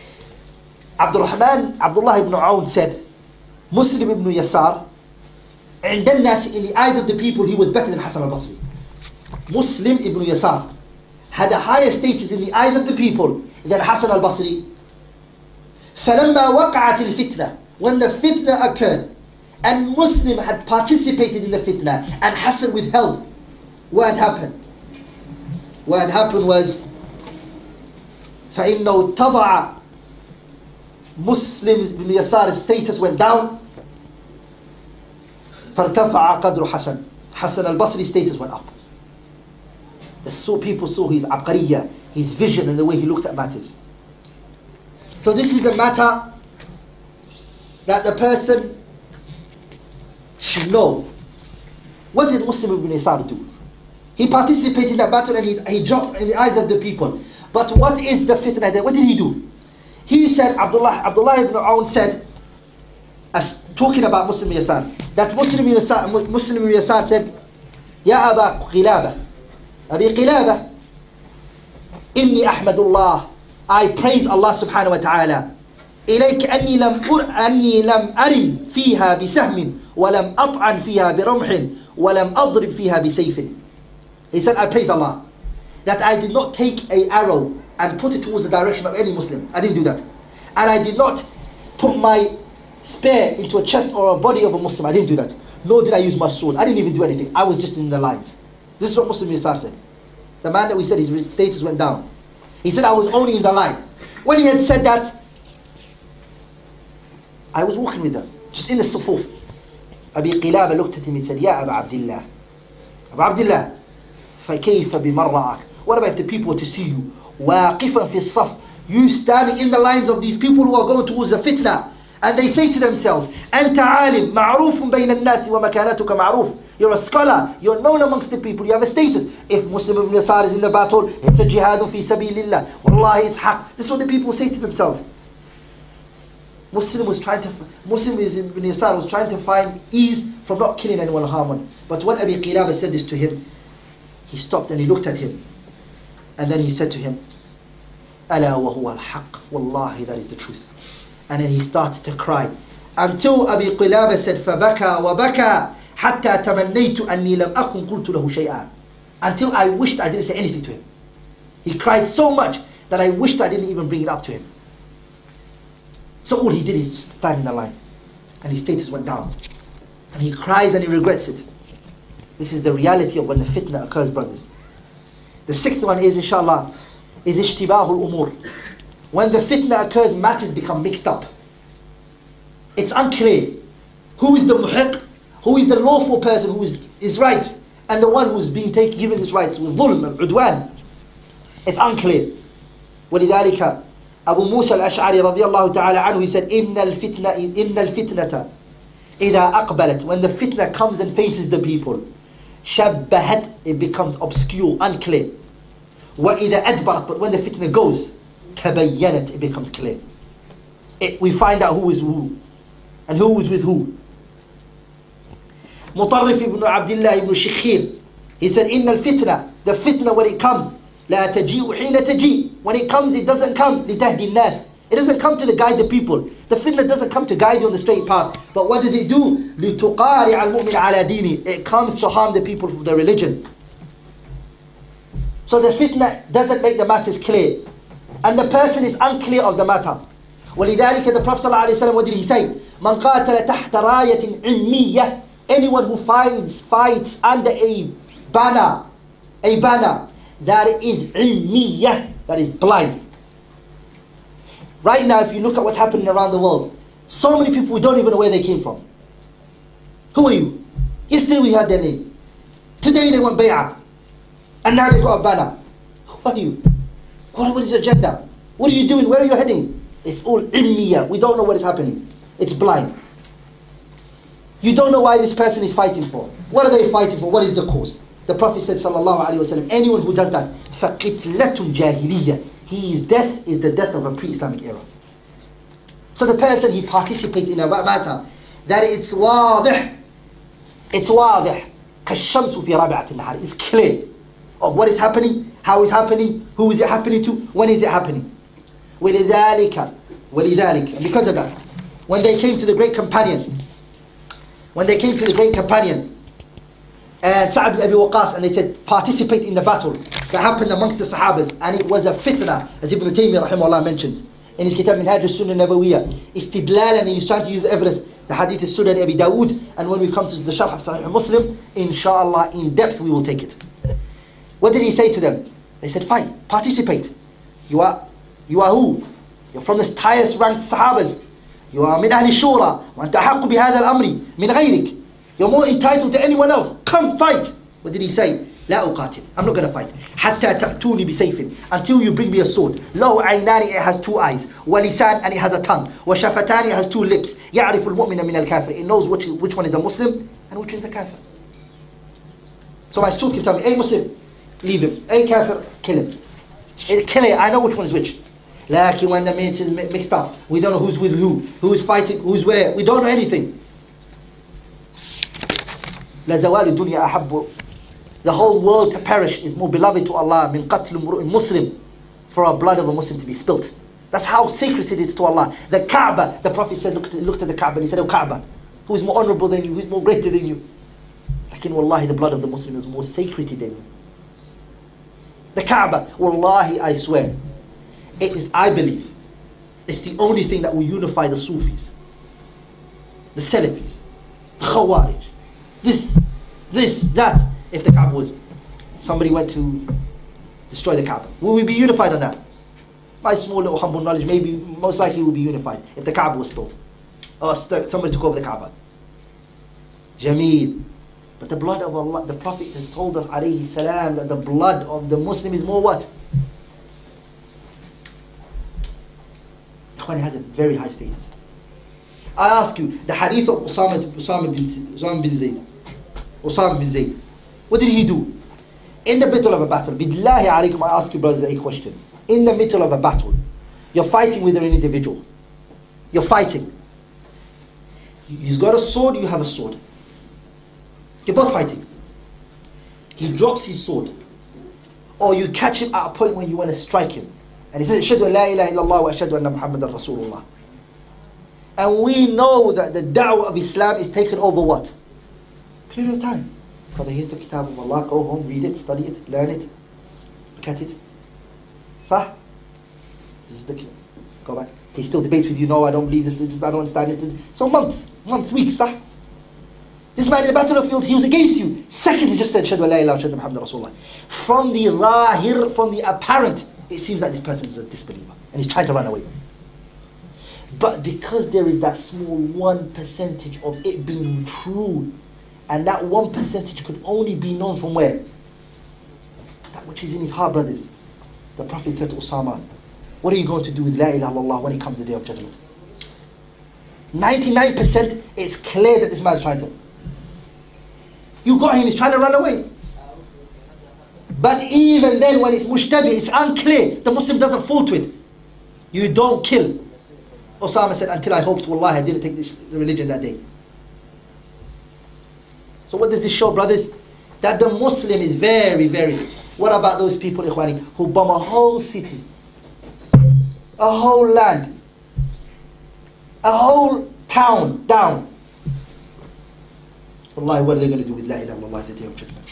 Abdullah ibn Aoun said, Muslim ibn Yasar, in the eyes of the people, he was better than Hassan al-Basri. Muslim ibn Yasar had a higher status in the eyes of the people than Hassan al-Basri. فَلَمَّا وَقَعَتِ الْفِتْنَةِ, when the fitnah occurred, and Muslim had participated in the fitnah, and Hassan withheld, what had happened? What had happened was, فَإِنَّهُ تَضَعَ, Muslim ibn Yasar's status went down, فَارْتَفَعَ قَدْرُ حَسَنٍ, Hassan al-Basri's status went up. People saw his abqariyya, his vision and the way he looked at matters. So this is a matter that the person should know. What did Muslim ibn Yasar do? He participated in that battle and he dropped in the eyes of the people. But what is the fitnah there? What did he do? He said, Abdullah ibn Aoun said, as talking about Muslim ibn Yasar, that Muslim ibn Yasar said, Ya Aba Qilaba, Abi Qilaba, Inni Ahmadullah, I praise Allah subhanahu wa ta'ala, إليك أني لم أرم فيها بسهم ولم أطعن فيها برمح ولم أضرب فيها بسيف. He said, I praise Allah that I did not take an arrow and put it towards the direction of any Muslim. I didn't do that. And I did not put my spear into a chest or a body of a Muslim. I didn't do that. Nor did I use my sword. I didn't even do anything. I was just in the lines. This is what Muslim Yasar said. The man that we said his status went down. He said, I was only in the line. When he had said that, I was walking with them, just in the sufuf. Abi Qilaba looked at him and said, Ya Aba Abdullah. Aba Abdullah, فَكَيْفَ بِمَرَّعَكَ. What about if the people were to see you? وَاقِفًا فِي الصَّفْ. You standing in the lines of these people who are going towards the fitnah. And they say to themselves, أنت عالم معروف بين الناس ومكانتك معروف. You're a scholar, you're known amongst the people, you have a status. If Muslim ibn Yasar is in the battle, it's a jihad fi sabilillah. Wallahi, it's haq. This is what the people say to themselves. Muslim ibn Yasar was trying to find ease from not killing anyone or harm one. But when Abi Qilaba said this to him, he stopped and he looked at him. And then he said to him, ألا وهو الحق. Wallahi, that is the truth. And then he started to cry. Until Abi Qilaba said, فَبَكَى وَبَكَى حَتَّى تَمَنَّيْتُ أَنِّي لَمْ أَكُنْ قُلْتُ لَهُ شَيْئًا. Until I wished I didn't say anything to him. He cried so much that I wished I didn't even bring it up to him. So all he did is stand in the line. And his status went down. And he cries and he regrets it. This is the reality of when the fitnah occurs, brothers. The sixth one is, inshallah, is ishtibahul umur. When the fitnah occurs, matters become mixed up. It's unclear. Who is the muhiq? Who is the lawful person who is right? And the one who is being given his rights with dhulm and udwan. It's unclear. ولذلك Abu Musa al-Ash'ari radiyallahu ta'ala anhu, he said, إِنَّ الْفِتْنَةَ إِذَا أَقْبَلَتْ. When the fitnah comes and faces the people, شَبَّهَتْ, it becomes obscure, unclear. وَإِذَا أَدْبَرَتْ, but when the fitnah goes, تَبَيَّنَتْ, it becomes clear. We find out who is who and who is with who. Mutarrif ibn Abdullah ibn Shikhir, he said, إِنَّ الْفِتْنَةِ, the fitnah when it comes, لا تجيء حين تجيء. When it comes, it doesn't come لتهدي الناس. It doesn't come to guide the people. The fitnah doesn't come to guide you on the straight path. But what does it do? لتقارع المؤمن على دينه. It comes to harm the people of their religion. So the fitnah doesn't make the matters clear. And the person is unclear of the matter. ولذلك the Prophet ﷺ, what did he say? من قاتل تحت راية علمية. Anyone who fights under a banner that is ilmiyah, that is blind. Right now, if you look at what's happening around the world, so many people, we don't even know where they came from. Who are you? Yesterday we had their name. Today they want bay'ah. And now they got a banner. Who are you? What is your agenda? What are you doing? Where are you heading? It's all ilmiyah. We don't know what is happening. It's blind. You don't know why this person is fighting for. What are they fighting for? What is the cause? The Prophet said, sallallahu alaihi wasallam, anyone who does that, فَقِتْلَةٌ جَاهِلِيَّةٌ, his death is the death of a pre-Islamic era. So the person, he participates in a matter that it's واضح, كَالشَّمْسُ فِي رَابِعَةِ النَّهَارِ, it's clear of what is happening, how is happening, who is it happening to, when is it happening. وَلِذَلِكَ, and because of that, when they came to the great companion, and Sa'ad bin Abi Waqqas, and they said, participate in the battle that happened amongst the Sahabas, and it was a fitnah, as Ibn Taymiyyah rahimahullah mentions in his kitab Minhaj al-Sunnah Nabawiyyah, istidlalan, and he's trying to use evidence, the hadith is Sunan Abi Dawood, and when we come to the Sharh of Sahih Muslim, inshallah, in depth we will take it. What did he say to them? They said, fight, participate. You are who? You're from the highest ranked Sahabas. You are min ahli shura, wa anta haqqu bihadha al-amri min ghayrik. You're more entitled to anyone else. Come fight. What did he say? لا أقاتل. I'm not going to fight. حتى تأتوني بسيف. Until you bring me a sword. له عينان, it has two eyes. ولسان, and it has a tongue. وشفتان, it has two lips. يعرف المؤمن من الكافر. It knows which one is a Muslim and which is a kafir. So my sword can tell me, hey Muslim, leave him. Hey kafir, kill him. Kill him. I know which one is which. Like when the mix is mixed up, we don't know who's with who's fighting, who's where. We don't know anything. لَزَوَالُ الدُّنْيَا أَحَبُّ. The whole world to perish is more beloved to Allah min qatl imru'in Muslim, for a blood of a Muslim to be spilt. That's how sacred it is to Allah. The Kaaba, the Prophet said, looked at the Kaaba and he said, "Oh Kaaba, who is more honorable than you, who is more greater than you?" Lakin wallahi, the blood of the Muslim is more sacred than you. The Kaaba, wallahi, I swear, it is, I believe, it's the only thing that will unify the Sufis, the Salafis, the Khawarij, this, that. If the Kaaba was, somebody went to destroy the Kaaba, will we be unified on that? My small little humble knowledge, maybe, most likely we'll be unified if the Kaaba was built. Or somebody took over the Kaaba. Jameel. But the blood of Allah, the Prophet has told us, alayhi salam, that the blood of the Muslim is more what? Ikhwan, it has a very high status. I ask you, the hadith of Usama bin Zayd. What did he do? In the middle of a battle, billahi alaykum, I ask you brothers a question. In the middle of a battle, you're fighting with an individual. You're fighting. He's got a sword, you have a sword. You're both fighting. He drops his sword. Or you catch him at a point when you want to strike him. And he says, "Ashhadu an la ilaha illallah wa ashhadu anna Muhammadan Rasulullah." And we know that the da'wah of Islam is taken over what? Period of time. Brother, here's the kitab of Allah. Go home, read it, study it, learn it, look at it. Sah? This is the, go back. He still debates with you. No, I don't believe this, I don't understand this. So months, weeks, sah? This man in the battlefield, he was against you. Seconds, he just said, "Shadu la ilaha illallah, Muhammad Rasulullah." From the zahir, from the apparent, it seems like this person is a disbeliever and he's trying to run away. But because there is that small 1% of it being true, and that 1% could only be known from where? That which is in his heart, brothers. The Prophet said to Usama, "What are you going to do with la ilaha illallah when it comes the day of judgment?" 99%, it's clear that this man is trying to. You got him, he's trying to run away. But even then, when it's mushtabih, it's unclear, the Muslim doesn't fall to it. You don't kill. Osama said, "Until I hoped, wallahi, I didn't take the religion that day." So what does this show, brothers? That the Muslim is very, very sick. What about those people, Ikhwani, who bomb a whole city, a whole land, a whole town down? Wallahi, what are they going to do with la ilaha illallah the day of judgment?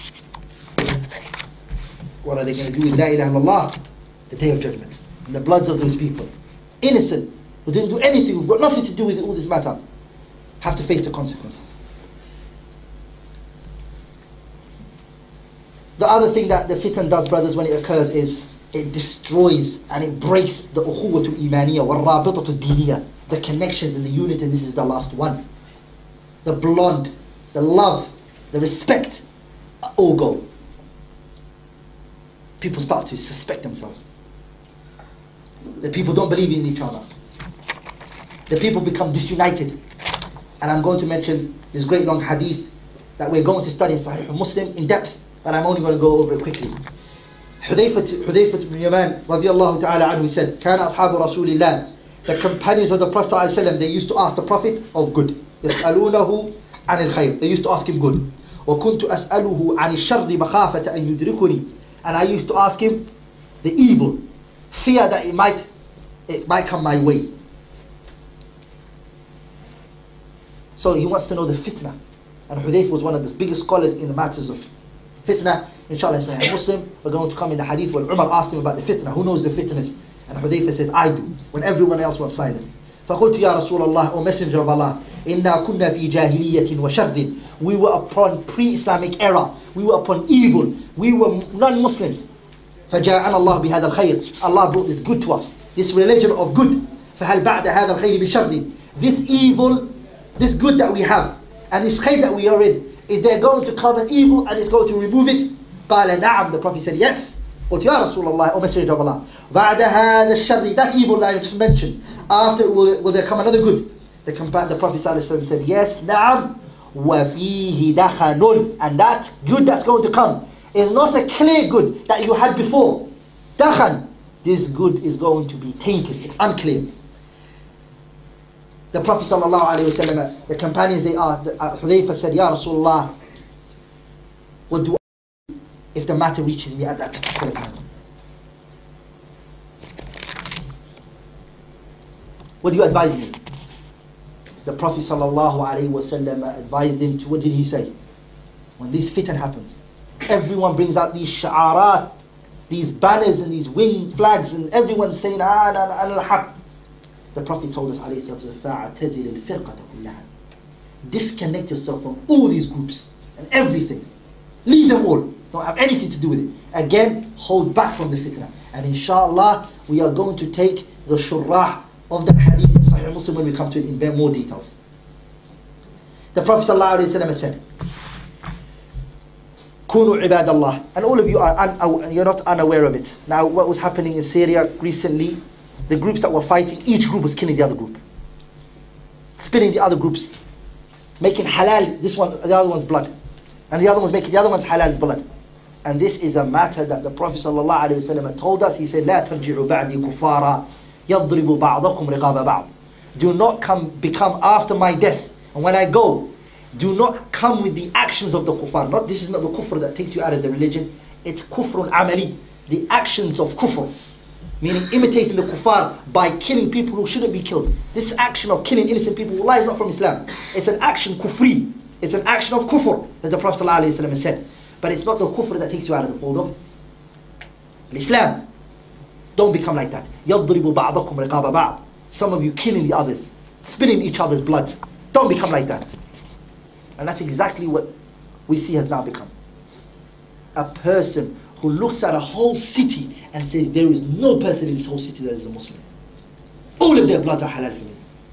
What are they going to do with la ilaha illallah the day of judgment? And the bloods of those people, innocent, who didn't do anything, who've got nothing to do with all this matter, have to face the consequences. The other thing that the fitan does, brothers, when it occurs is it destroys and it breaks the ukhuwatu imaniyah wa rabitatu diniyah, the connections and the unity, and this is the last one. The bond, the love, the respect, all go. People start to suspect themselves. The people don't believe in each other. The people become disunited. And I'm going to mention this great long hadith that we're going to study in Sahih Muslim in depth, but I'm only going to go over it quickly. Hudayfah ibn Yaman radiyallahu ta'ala anhu said, "Kana ashabu Rasulillah," the companions of the Prophet sallallahu alaihi wasallam, they used to ask the Prophet of good. يسألونه عن الخير. They used to ask him good. وكنت أسأله عن الشر مخافة أن يدركني. And I used to ask him the evil, fear that it might come my way. So he wants to know the fitnah. And Hudayfah was one of the biggest scholars in the matters of fitnah. Inshallah, in Sahih Muslim, we're going to come in the hadith where Umar asked him about the fitnah. Who knows the fitnahs? And Hudayfah says, "I do," when everyone else was silent. فَقُلْتُ يَا رَسُولَ اللَّهِ, O Messenger of Allah, إِنَّا كُنَّا فِي جَاهِلِيَّةٍ وَشَرٍ. We were upon pre-Islamic era. We were upon evil. We were non-Muslims. فَجَاءَنَا اللَّهُ بِهَذَا الْخَيْرِ. Allah brought this good to us, this religion of good. فَهَلْ بَعْدَ هَذَا الْخَيْرِ بِشَرٍ. This evil, this good that we have, and this khayr that we are in, is there going to come an evil and it's going to remove it? قَالَ نَعَمْ. The Prophet said, "Yes." قلت يا رسول الله, O Messenger of Allah, بعد هذا الشر, that evil that I just mentioned, after will there come another good? The Prophet said, "Yes, نعم, وفيه دخن." And that good that's going to come is not a clear good that you had before. Dakhan, this good is going to be tainted. It's unclear. The Prophet sallallahu alaihi wasallam, the companions, they asked, Hudayfah said, "Ya Rasulullah, what do I do if the matter reaches me at that particular time?" What do you advise me? The Prophet ﷺ advised him to, what did he say? When this fitan happens, everyone brings out these sha'arat, these banners and these winged flags, and everyone's saying, al-haq. The Prophet told us, disconnect yourself from all these groups and everything. Leave them all. Don't have anything to do with it. Again, hold back from the fitna. And inshallah, we are going to take the shurrah of the hadith in Sahih Muslim when we come to it in more details. The Prophet ﷺ said, Kunu ibadallah. And all of you you're not unaware of it. Now, what was happening in Syria recently, the groups that were fighting, each group was killing the other group. Spilling the other groups. Making halal this one, the other one's blood. And the other one's making the other one's halal's blood. And this is a matter that the Prophet ﷺ told us. He said, لا ترجعوا بعدي كفارا يضرب بعضكم رقاب بعض. Do not become after my death. And when I go, do not come with the actions of the kuffar. This is not the kufr that takes you out of the religion. It's kufrun amali. The actions of kufr. Meaning imitating the kuffar by killing people who shouldn't be killed. This action of killing innocent people, wallahi, is not from Islam. It's an action kufri. It's an action of kufr, as the Prophet ﷺ said. But it's not the kufr that takes you out of the fold of Islam. Don't become like that. يَضْرِبُ بَعْضَكُمْ رِقَابَ بَعْض. Some of you killing the others, spilling each other's bloods. Don't become like that. And that's exactly what we see has now become. A person who looks at a whole city and says, there is no person in this whole city that is a Muslim. All of their bloods are halal for me.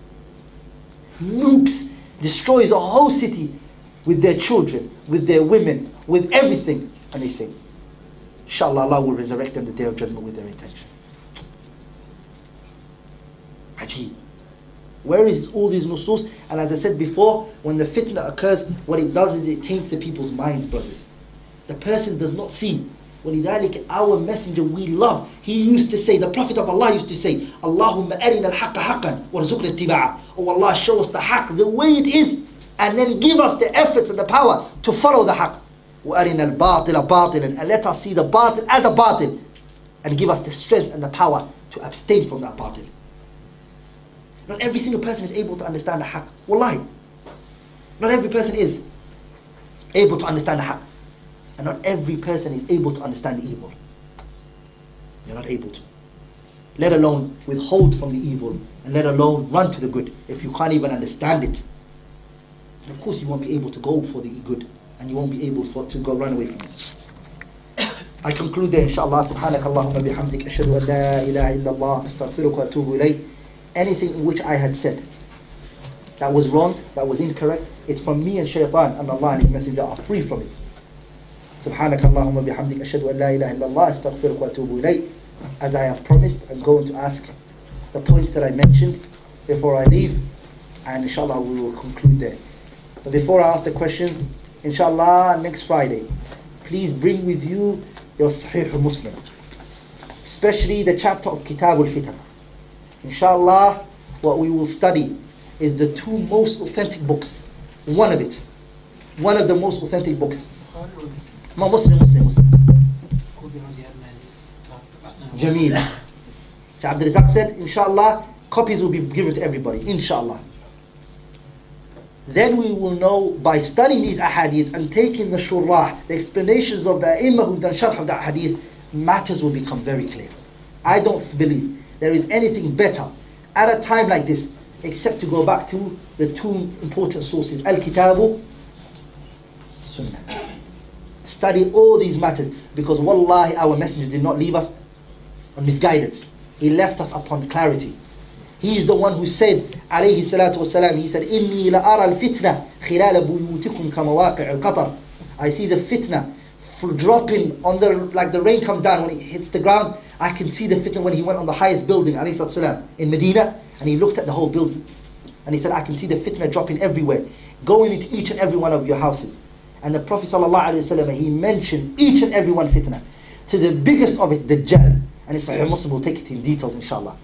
Nukes, destroys a whole city with their children, with their women, with everything. And they say, inshallah, Allah will resurrect them the day of judgment with their intentions. Ajib. Where is all these nusus? And as I said before, when the fitna occurs, what it does is it taints the people's minds, brothers. The person does not see. وَلِذَلِكَ our messenger we love. He used to say, the Prophet of Allah used to say, Allahumma arina al-haqqa haqqan warzuqna ittiba'a. Oh Allah, show us the haqq the way it is, and then give us the efforts and the power to follow the haqq. وَأَرِنَا الْبَاطِلَ بَاطِلًا. And let us see the batil as a batil, and give us the strength and the power to abstain from that batil. Not every single person is able to understand the haqq. Wallahi. Not every person is able to understand the haqq. And not every person is able to understand the evil. You're not able to. Let alone withhold from the evil, and let alone run to the good. If you can't even understand it, and of course you won't be able to go for the good, and you won't be able to go run away from it. I conclude there, inshallah. Subhanakallahumma bihamdik ashhadu an la ilaha illallah astaghfiruka wa atubu ilayk. Anything in which I had said that was wrong, that was incorrect, it's from me and shaitan, and Allah and His Messenger are free from it. سبحانك اللهم بحمدك أشهد أن لا إله إلا الله أستغفرك وأتوب إليك. As I have promised, I'm going to ask the points that I mentioned before I leave, and inshallah we will conclude there. But before I ask the questions, inshallah next Friday, please bring with you your Sahih Muslim, especially the chapter of Kitab al-Fitnah. Inshallah, what we will study is the two most authentic books. One of the most authentic books. Muslim. Jameel. Abdul Razak said, inshallah, copies will be given to everybody, inshallah. Then we will know, by studying these ahadith and taking the shurrah, the explanations of the Ummah who've done sharh of the hadith, matters will become very clear. I don't believe there is anything better at a time like this except to go back to the two important sources, Al-Kitabu, Sunnah. Study all these matters, because wallahi our messenger did not leave us on misguidance. He left us upon clarity. He is the one who said, alayhi salatu wasalam, he said, إِنِّي لَأَرَى الْفِتْنَةِ خِلَالَ بُيُوتِكُمْ كَمَوَاقِعِ الْقَطَرِ. I see the fitna dropping on like the rain comes down when it hits the ground. I can see the fitna when he went on the highest building, alayhi salatu wasalam, in Medina, and he looked at the whole building. And he said, I can see the fitna dropping everywhere, going into each and every one of your houses. And the Prophet ﷺ, he mentioned each and every one fitna. To the biggest of it, Dajjal. And in Sahih Muslim, we'll take it in details, inshallah.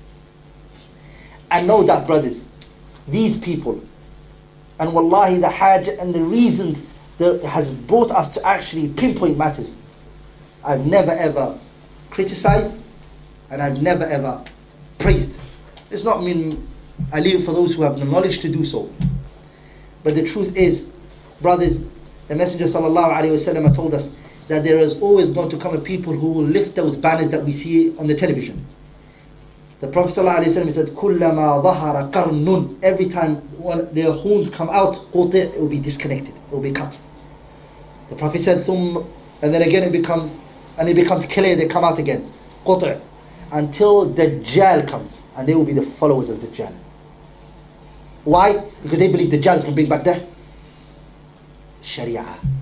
And know that, brothers, these people, and wallahi the hajj and the reasons that has brought us to actually pinpoint matters, I've never ever criticized, and I've never ever praised. It's not mean I leave it for those who have the knowledge to do so. But the truth is, brothers, the Messenger ﷺ told us that there is always going to come a people who will lift those banners that we see on the television. The Prophet ﷺ said, كُلَّمَا ظَهَرَ قَرْنٌ. Every time their horns come out, قُطِعْ, it will be disconnected, it will be cut. The Prophet said, ثُمَّ, and then again it becomes clear, they come out again, قُطِعْ, until Dajjal comes, and they will be the followers of Dajjal. Why? Because they believe Dajjal is going to bring back the Sharia.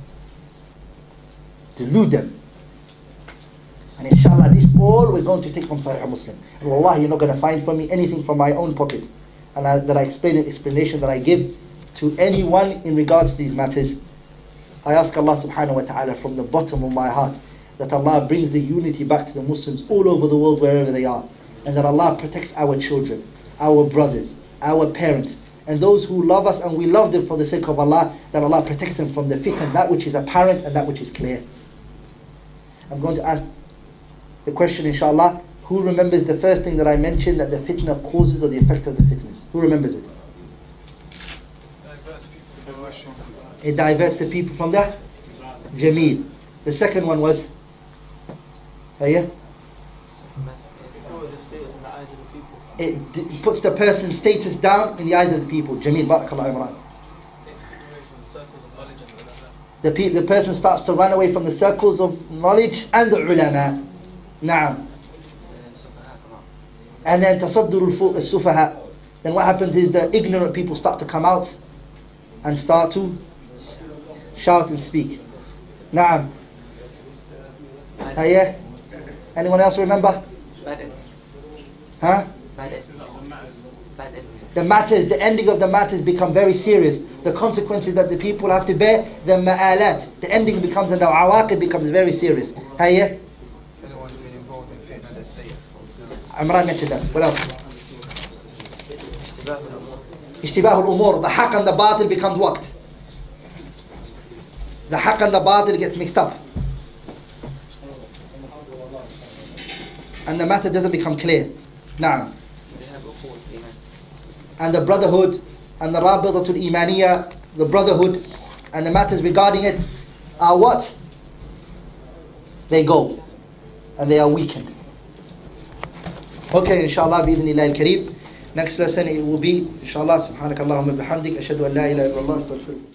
Delude them. And inshallah, this all we're going to take from Sahih Muslim. And wallahi, you're not going to find from me anything from my own pocket. And that I explain an explanation that I give to anyone in regards to these matters. I ask Allah subhanahu wa ta'ala from the bottom of my heart that Allah brings the unity back to the Muslims all over the world, wherever they are. And that Allah protects our children, our brothers, our parents, and those who love us and we love them for the sake of Allah, that Allah protects them from the fitnah, that which is apparent and that which is clear. I'm going to ask the question, inshallah, who remembers the first thing that I mentioned, that the fitnah causes or the effect of the fitness? Who remembers it? It diverts the people from the Jameel. The second one was? Yeah? It puts the person's status down in the eyes of the people. Jameel, BarakAllahu. The person starts to run away from the circles of knowledge and the ulama. Na'am. And then tasaddur al-sufaha. Then what happens is the ignorant people start to come out and start to shout and speak. Na'am. Yeah. Anyone else remember? Huh? The matters, the ending of the matters become very serious. The consequences that the people have to bear, the ma'alat, the ending becomes, and the awaqib becomes very serious. Yeah. Anyone's been involved in fitnah, their status. Imran mentioned that. What else? Ishtibah al-umur. The haqq and the batil becomes waqt. The haqq and the batil gets mixed up. And the matter doesn't become clear. Na'am. And the brotherhood and the Tribulations Imaniyah, the brotherhood and the matters regarding it are what? They go and they are weakened. Okay, inshallah, bi'idhnillah al-kareem. Next lesson it will be, inshallah, subhanakallahumma bihamdik, ashhadu an la ilaha illallah, astaghfiruka.